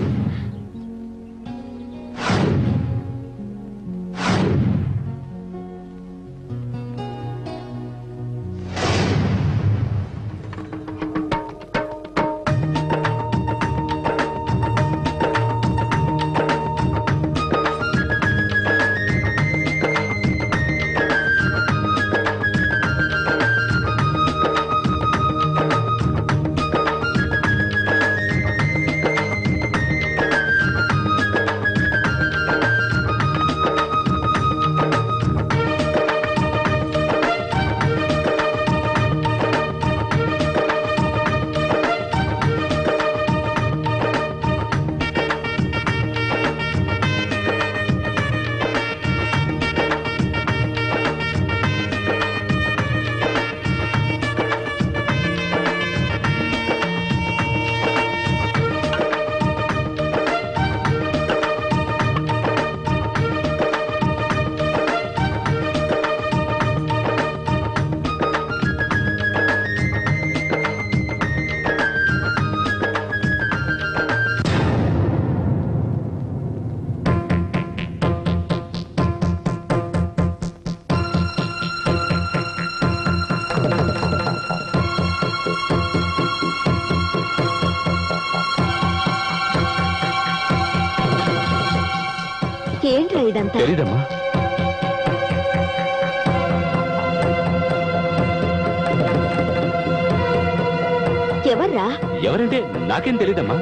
ఏంట్రా ఇదంతా? తెలీదమ్మా. ఎవర్రా? ఎవరంటే నాకేం తెలీదమ్మా.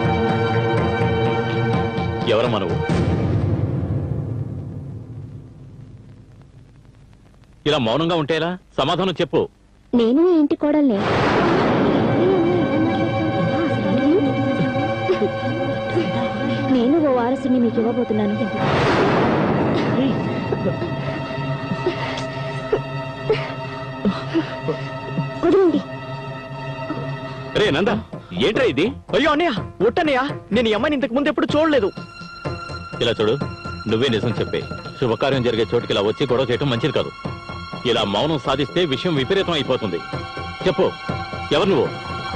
ఎవరమ్మా నువ్వు? ఇలా మౌనంగా ఉంటేలా? సమాధానం చెప్పు. నేను ఇంటి కోడల్ని. నేను ఓ వారసుని మీకు ఇవ్వబోతున్నాను. కుదరండి. రే నంద, ఏంట్రా ఇది? అయ్యో అన్నయ్య, ఒట్టన్నయ్య, నేను ఈ అమ్మాయిని ఇంతకు ముందు ఎప్పుడు చూడలేదు. ఇలా చూడు, నువ్వే నిజం చెప్పే. శుభకార్యం జరిగే చోటుకి ఇలా వచ్చి గొడవ చేయటం మంచిది కాదు. ఇలా మౌనం సాధిస్తే విషయం విపరీతం అయిపోతుంది. చెప్పు, ఎవరు నువ్వు?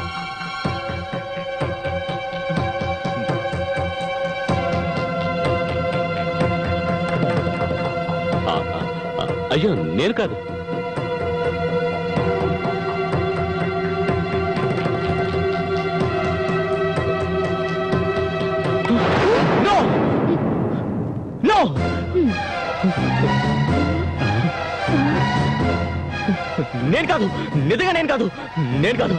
అయ్యో నేను కాదు. నేను కాదు, నిజంగా నేను కాదు, నేను కాదు.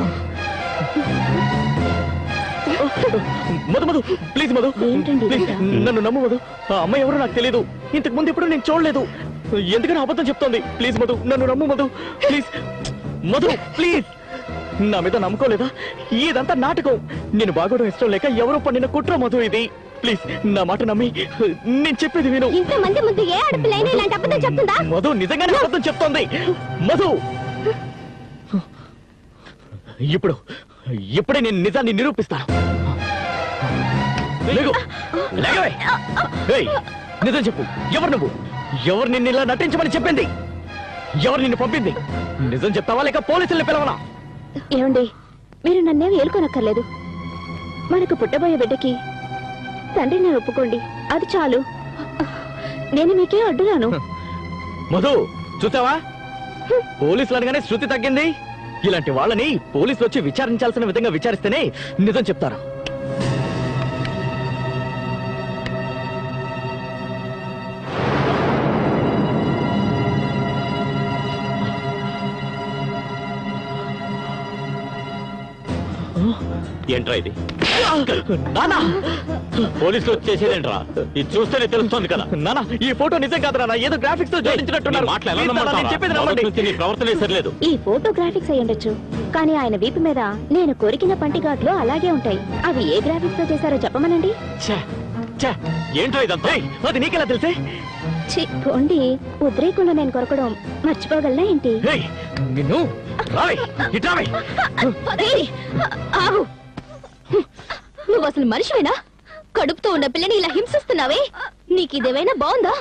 మధు మధు, ప్లీజ్ మధు, ప్లీజ్ నన్ను నమ్ము మధు. ఆ అమ్మాయి ఎవరో నాకు తెలియదు, ఇంతకు ముందు ఎప్పుడు నేను చూడలేదు. ఎందుకని అబద్ధం చెప్తోంది? ప్లీజ్ మధు, నన్ను నమ్ము మధు, ప్లీజ్ మధు, ప్లీజ్. నా మీద నమ్ముకోలేదా? ఇదంతా నాటకం. నేను బాగోవడం ఇష్టం లేక ఎవరో పండిన కుట్ర మధు ఇది. ప్లీజ్ నా మాట నమ్మి నేను చెప్పేది విను. ఇంతమంది ముందు ఏ ఆడపిల్లైనా ఇలాంటి అబద్ధం చెప్తుందా? మధు నిజంగానే అబద్ధం చెప్తోంది. మధు, ఇప్పుడే నేను నిజాన్ని నిరూపిస్తాను. నిజం చెప్పు, ఎవరు నువ్వు? ఎవరు నిన్ను ఇలా నటించమని చెప్పింది? ఎవరు నిన్ను పంపింది? నిజం చెప్తావా లేక పోలీసుల్ని పిలవనా? ఏమండి, మీరు నన్నేమి ఏలుకోనక్కర్లేదు. మనకు పుట్టబోయే బిడ్డకి తండ్రిని ఒప్పుకోండి, అది చాలు. నేను మీకే అడ్డురాను. మధు చూసావా, పోలీసులు అనగానే శృతి తగ్గింది. ఇలాంటి వాళ్ళని పోలీసులు వచ్చి విచారించాల్సిన విధంగా విచారిస్తేనే నిజం చెప్తారు. ఏంట్రా ఇది? పోలీసులు వచ్చేసేదేంట్రా? ఇది చూస్తేనే తెలుస్తోంది కదా. నానా, ఈ ఫోటో నిజం కాదు నాన్న, ఏదో గ్రాఫిక్స్ తో జోడించినట్టున్నారు. ప్రవర్తనే సరిలేదు. ఈ ఫోటో గ్రాఫిక్స్ అయి ఉండొచ్చు, కానీ ఆయన వీపు మీద నేను కొరికిన పంటిఘాట్లు అలాగే ఉంటాయి. అవి ఏ గ్రాఫిక్స్ తో చేశారో చెప్పమనండి. ఏంట్రా ఇదంతా? అది నీకెలా తెలిసే? పోండి, ఉద్రేకుండా నేను కొరకడం మర్చిపోగలనా ఏంటి? నిన్ను ఆగు. నువ్వు అసలు మనిషివేనా? కడుపుతో ఉన్న పిల్లని ఇలా హింసిస్తున్నావే, నీకు ఇదేమైనా బాగుందా?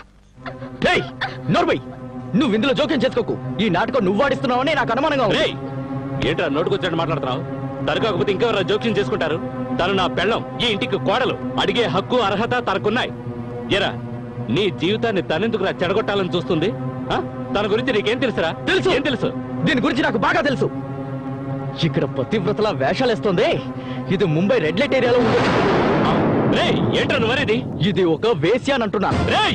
నువ్వు ఇందులో జోక్యం చేసుకోకు. ఈ నాటకం నువ్వు వాడిస్తున్నావని నాకు అనుమానంగా ఉంది. ఏంట్రా నోటుకొచ్చాడు మాట్లాడుతున్నావు? తను కాకపోతే ఇంకెవరా జోక్యం చేసుకుంటారు? తను నా పెళ్ళం, ఈ ఇంటికి కోడలు. అడిగే హక్కు అర్హత తనకున్నాయి. ఎరా, నీ జీవితాన్ని తనెందుకురా చెడగొట్టాలని చూస్తుంది? తన గురించి నీకేం తెలుసురా? తెలుసు, ఏం తెలుసు? దీని గురించి నాకు బాగా తెలుసు. ఇక్కడ పతివ్రతలా వేషాలేస్తోంది. ఇది ముంబై రెడ్ లైట్ ఏరియాలో ఉంది. ఏంట్రా నువ్వనేది? ఇది ఒక వేశ్య అని అంటున్నాను.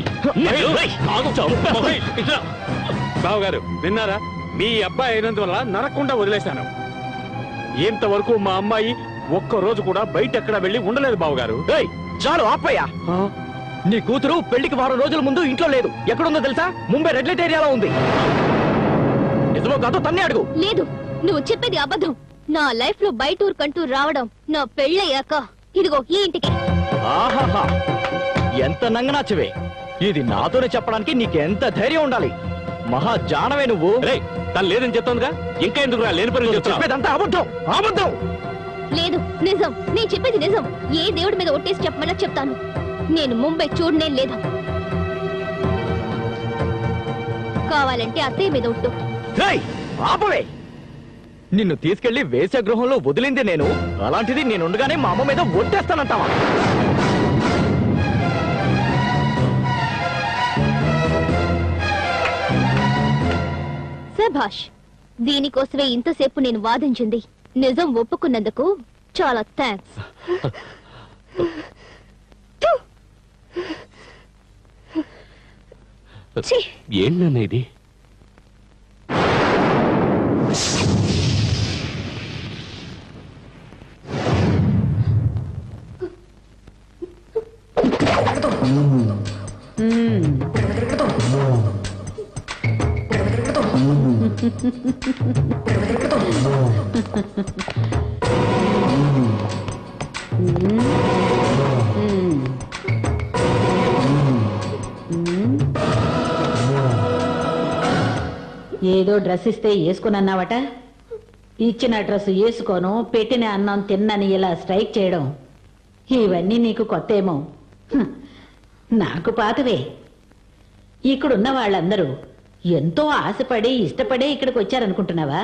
బావు గారు విన్నారా? మీ అబ్బాయి అయినందువల్ల నరకుండా వదిలేశాను. ఇంతవరకు మా అమ్మాయి ఒక్క రోజు కూడా బయట ఎక్కడ వెళ్ళి ఉండలేదు బావగారు. చాలు ఆపయ్యా. నీ కూతురు పెళ్లికి 4 రోజుల ముందు ఇంట్లో లేదు. ఎక్కడుందో తెలుసా? ముంబై రెడ్ లైట్ ఏరియాలో ఉంది. నిజమో కాదో తన్నే అడుగు. లేదు, నువ్వు చెప్పేది అబద్ధం. నా లైఫ్ లో బయట ఊరుకంటూ రావడం నా పెళ్ళయ్యాక ఇదిగో ఈ ఇంటికి. ఆహాహా, ఎంత నంగనాచవే. ఇది నాతోనే చెప్పడానికి నీకెంత ధైర్యం ఉండాలి. మహా జానవే నువ్వు. తను లేదని చెప్తోందిగా, ఇంకా ఎందుకు లేని పని చెప్పేదంతా అబద్ధం, అబద్ధం. లేదు, నిజం. నేను చెప్పేది నిజం. ఏ దేవుడి మీద ఒట్టేసి చెప్పమన్నా చెప్తాను. నేను ముంబై చూడనే లేదు. కావాలంటే అత్తయ్య మీద ఒట్టు. ఆపవే. నిన్ను తీసుకెళ్లి వేశ్యాగృహంలో వదిలింది నేను. అలాంటిది నేనుండగానే మా అమ్మ మీద ఒట్టేస్తానంటావా? శభాష్, దీనికోసమే ఇంతసేపు నేను వాదించింది. నిజం ఒప్పుకున్నందుకు చాలా థ్యాంక్స్. ఏంటన్నా ఇది? ఏదో డ్రెస్ ఇస్తే వేసుకున్నావట. ఇచ్చిన డ్రెస్ వేసుకోను, పెట్టిన అన్నం తిన్నని ఇలా స్ట్రైక్ చేయడం ఇవన్నీ నీకు కొత్త ఏమో. నాకు పాతవే. ఇక్కడున్న వాళ్ళందరూ ఎంతో ఆశపడి ఇష్టపడే ఇక్కడికి వచ్చారనుకుంటున్నావా?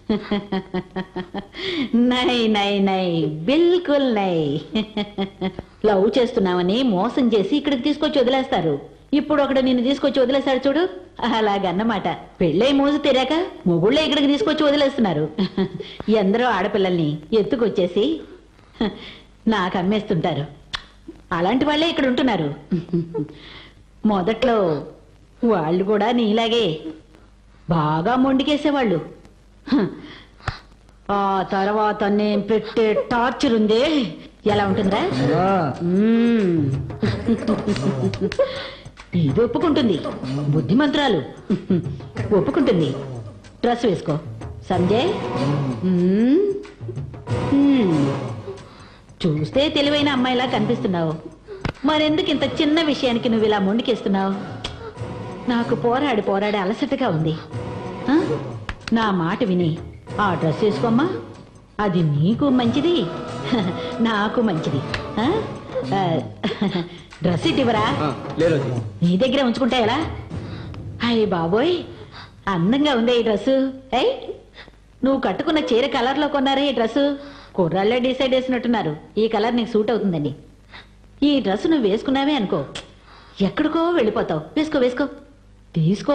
నై నై నై, బిల్కుల్ నై. లవ్ చేస్తున్నావని మోసం చేసి ఇక్కడికి తీసుకొచ్చి వదిలేస్తారు. ఇప్పుడు ఒకడు నిన్ను తీసుకొచ్చి వదిలేశాడు చూడు, అలాగన్నమాట. పెళ్ళై మోజు తెరాక మొగుళ్ళే ఇక్కడికి తీసుకొచ్చి వదిలేస్తున్నారు. ఎందరో ఆడపిల్లల్ని ఎత్తుకొచ్చేసి నాకు అమ్మేస్తుంటారు. అలాంటి వాళ్ళే ఇక్కడ ఉంటున్నారు. మొదట్లో వాళ్ళు కూడా నీలాగే బాగా మొండికేసేవాళ్ళు. ఆ తర్వాత నేను పెట్టే టార్చర్ ఉందే, ఎలా ఉంటుందా? ఇది ఒప్పుకుంటుంది, బుద్ధిమంతురాలు ఒప్పుకుంటుంది. డ్రెస్ వేసుకో సంజయ్. చూస్తే తెలివైన అమ్మాయిలా కనిపిస్తున్నావు. మరెందుకు ఇంత చిన్న విషయానికి నువ్వు ఇలా మొండికేస్తున్నావు? నాకు పోరాడి పోరాడి అలసటగా ఉంది. నా మాట విని ఆ డ్రెస్ వేసుకోమ్మా. అది నీకు మంచిది, నాకు మంచిది. డ్రెస్ ఇవ్వరా? నీ దగ్గర ఉంచుకుంటా ఎలా? అయ్య బాబోయ్, అందంగా ఉందే ఈ డ్రెస్సు. నువ్వు కట్టుకున్న చీర కలర్ లో కొన్నారే ఈ డ్రెస్సు. కుర్రాళ్ళే డిసైడ్ చేసినట్టున్నారు ఈ కలర్ నీకు సూట్ అవుతుందని. ఈ డ్రెస్ నువ్వు వేసుకున్నావే అనుకో, ఎక్కడికో వెళ్ళిపోతావు. వేసుకో వేసుకో, తీసుకో.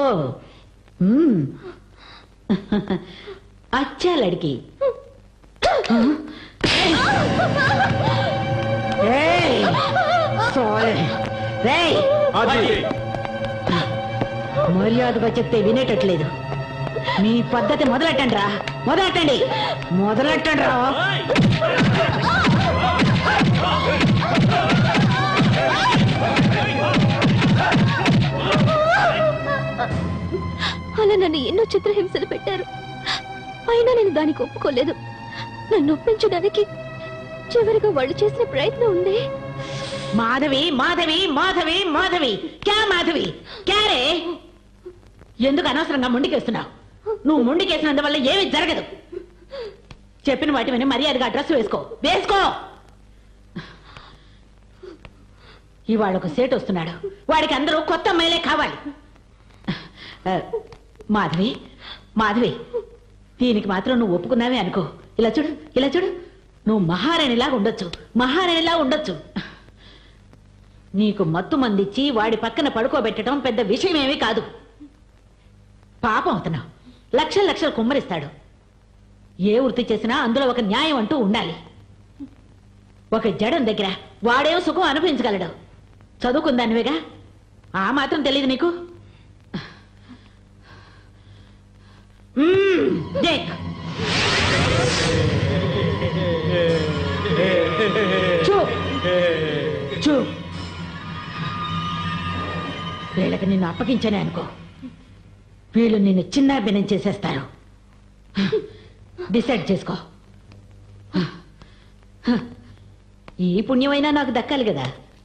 అచ్చా లడికి. మర్యాదగా చెప్తే వినేటట్లేదు. మీ పద్ధతి మొదలెట్టండి రా, మొదలెట్టండి, మొదలెట్టండి రా. అలా నన్ను ఎన్నో చిత్రహింసలు పెట్టారు. అయినా నేను దానికి ఒప్పుకోలేదు. నన్ను ఒప్పించడానికి చివరిగా వాళ్ళు చేసిన ప్రయత్నం ఉంది. మాధవి మాధవి మాధవి మాధవి, క్యా మాధవి క్యారే? ఎందుకు అనవసరంగా మొండికేస్తున్నావు? నువ్వు మొండికేసినందువల్ల ఏమీ జరగదు. చెప్పిన వాటి విని మర్యాదగా డ్రెస్ వేసుకో, వేసుకో. ఇవాళ ఒక సేట్ వస్తున్నాడు, వాడికి అందరూ కొత్త అమ్మాయిలే కావాలి. మాధవి మాధవి, దీనికి మాత్రం నువ్వు ఒప్పుకున్నావే అనుకో. ఇలా చూడు, ఇలా చూడు, నువ్వు మహారాణిలా ఉండొచ్చు, మహారాణిలా ఉండొచ్చు. నీకు మత్తు మందిచ్చి వాడి పక్కన పడుకోబెట్టడం పెద్ద విషయమేమీ కాదు. పాపం అవుతున్నావు. లక్షల లక్షలు కుమ్మరిస్తాడు. ఏ వృత్తి చేసినా అందులో ఒక న్యాయం అంటూ ఉండాలి. ఒక జడం దగ్గర వాడేం సుఖం అనుభవించగలడు. చదువుకుందానివేగా, ఆ మాత్రం తెలియదు నీకు? దేక్ చూప్ చూప్. వీళ్ళకి నిన్ను అప్పగించనే అనుకో, వీళ్ళు నిన్ను చిన్న భిన్నం చేసేస్తారు. డిసైడ్ చేసుకో. ఈ పుణ్యమైనా నాకు దక్కాలి కదా.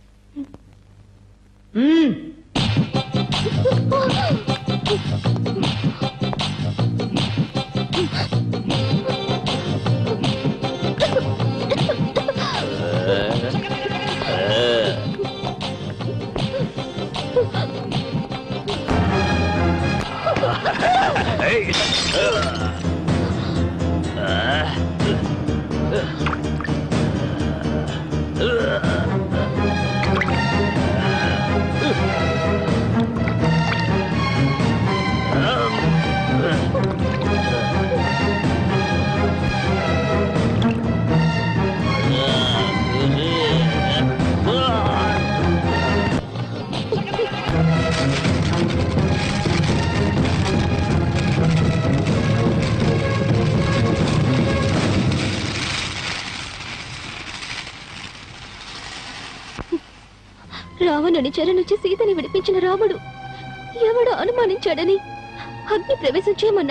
రావణుని చెర నుంచి సీతని విడిపించిన రాముడు ఎవడో అనుమానించాడని అగ్ని ప్రవేశం చేయమన్నాడు.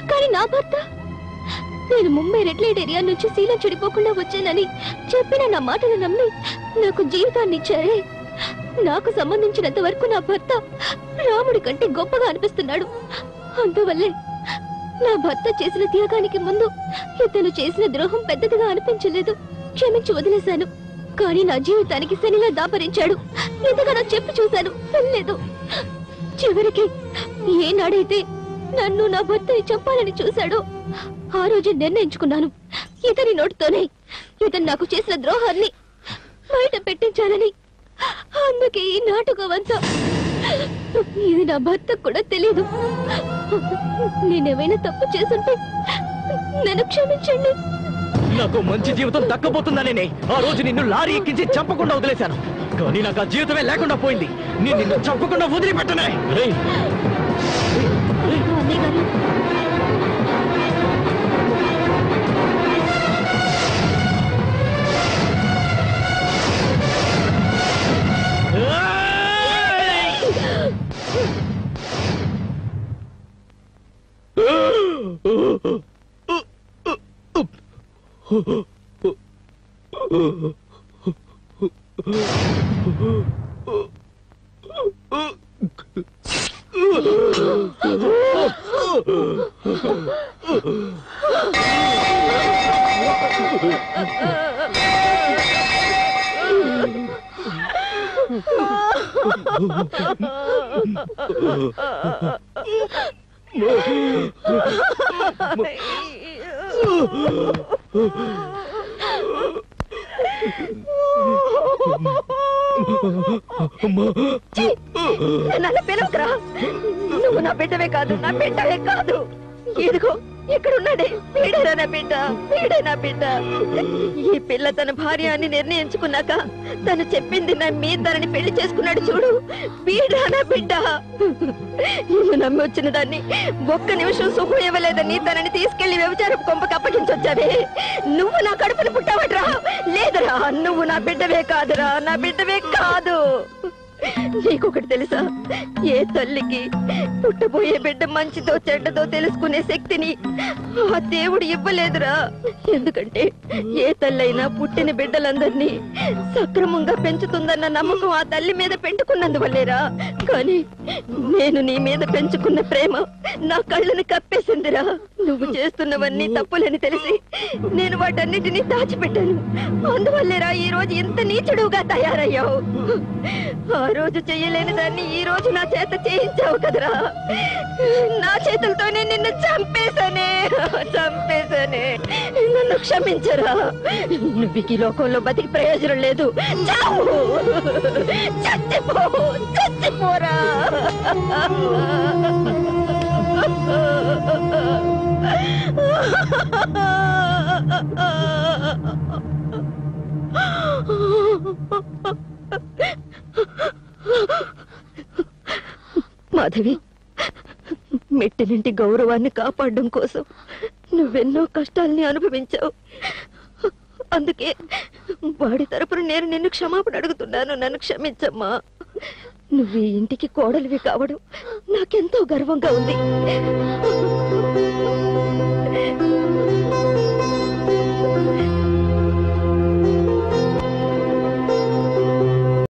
కానీ నా భర్త నేను ముంబై రెడ్ లైట్ ఏరియా నుంచి శీలం చెడిపోకుండా వచ్చానని చెప్పిన నా మాటను నమ్మి నాకు జీవితాన్ని ఇచ్చారే. నాకు సంబంధించినంత వరకు నా భర్త రాముడి కంటే గొప్పగా అనిపిస్తున్నాడు. అందువల్లే నా భర్త చేసిన త్యాగానికి ముందు ఇతను చేసిన ద్రోహం పెద్దదిగా అనిపించలేదు. క్షమించి వదిలేశాను. కానీ నా జీవితానికి శనిలా దాపరించాడు. ఎంతగానో చెప్పి చూశాను, వెళ్ళలేదు. చివరికి ఏనాడైతే నన్ను నా భర్తని చంపాలని చూశాడో ఆ రోజు నిర్ణయించుకున్నాను, ఇతని నోటితోనే ఇతను నాకు చేసిన ద్రోహాన్ని బయట పెట్టించాలని. అందుకే ఈ నాటకం అంతా. ఇది నా భర్తకు కూడా తెలియదు. నేనేమైనా తప్పు చేసుంటే నన్ను క్షమించండి. నాకు మంచి జీవితం దక్కబోతుందనే ఆ రోజు నిన్ను లారీ ఎక్కించి చంపకుండా వదిలేశాను. కానీ నాకు ఆ జీవితమే లేకుండా పోయింది. నేను నిన్ను చంపకుండా వదిలిపెట్టనే. నన్ను పిలవకరా. నువ్వు నా బిడ్డవే కాదు, నా బిడ్డవే కాదు. ఇదిగో ఇక్కడున్నాడే, వీడేరా నా బిడ్డ, వీడే నా బిడ్డ. ఈ పిల్ల తన భార్య అని నిర్ణయించుకున్నాక తను చెప్పింది నమ్మి తనని పెళ్లి చేసుకున్నాడు చూడు, వీడా నా బిడ్డ. నువ్వు నమ్మి వచ్చిన దాన్ని ఒక్క నిమిషం సుఖం ఇవ్వలేదని తనని తీసుకెళ్లి వ్యభిచారపు కొంపకి అప్పగించొచ్చావే. నువ్వు నా కడుపును పుట్టావట్రా? లేదురా, నువ్వు నా బిడ్డవే కాదురా, నా బిడ్డవే కాదు. నీకొకటి తెలుసా, ఏ తల్లికి పుట్టబోయే బిడ్డ మంచిదో చెడ్డదో తెలుసుకునే శక్తిని ఆ దేవుడు ఇవ్వలేదురా. ఎందుకంటే ఏ తల్లైనా పుట్టిన బిడ్డలందరినీ సక్రమంగా పెంచుతుందన్న నమ్మకం ఆ తల్లి మీద పెట్టుకున్నందువల్లేరా. కానీ నేను నీ మీద పెంచుకున్న ప్రేమ నా కళ్ళని కప్పేసిందిరా. నువ్వు చేస్తున్నవన్నీ తప్పులని తెలిసి నేను వాటన్నిటినీ దాచిపెట్టాను. అందువల్లేరా ఈ రోజు ఇంత నీచుడుగా తయారయ్యావు. ఆ రోజు చెయ్యలేని దాన్ని ఈ రోజు నా చేత చేయించావు కదరా. నా చేతులతోనే నిన్ను చంపేశానే. నన్ను క్షమించరా. నువ్వు ఈ లోకంలో బతికి ప్రయోజనం లేదు. చావు, చచ్చిపోరా. మాధవి, మెట్టినింటి గౌరవాన్ని కాపాడడం కోసం నువ్వెన్నో కష్టాల్ని అనుభవించావు. అందుకే వాడి తరపున నేను నిన్ను క్షమాపణ అడుగుతున్నాను. నన్ను క్షమించమ్మా. నువ్వు ఈ ఇంటికి కోడలివి కావడం నాకెంతో గర్వంగా ఉంది.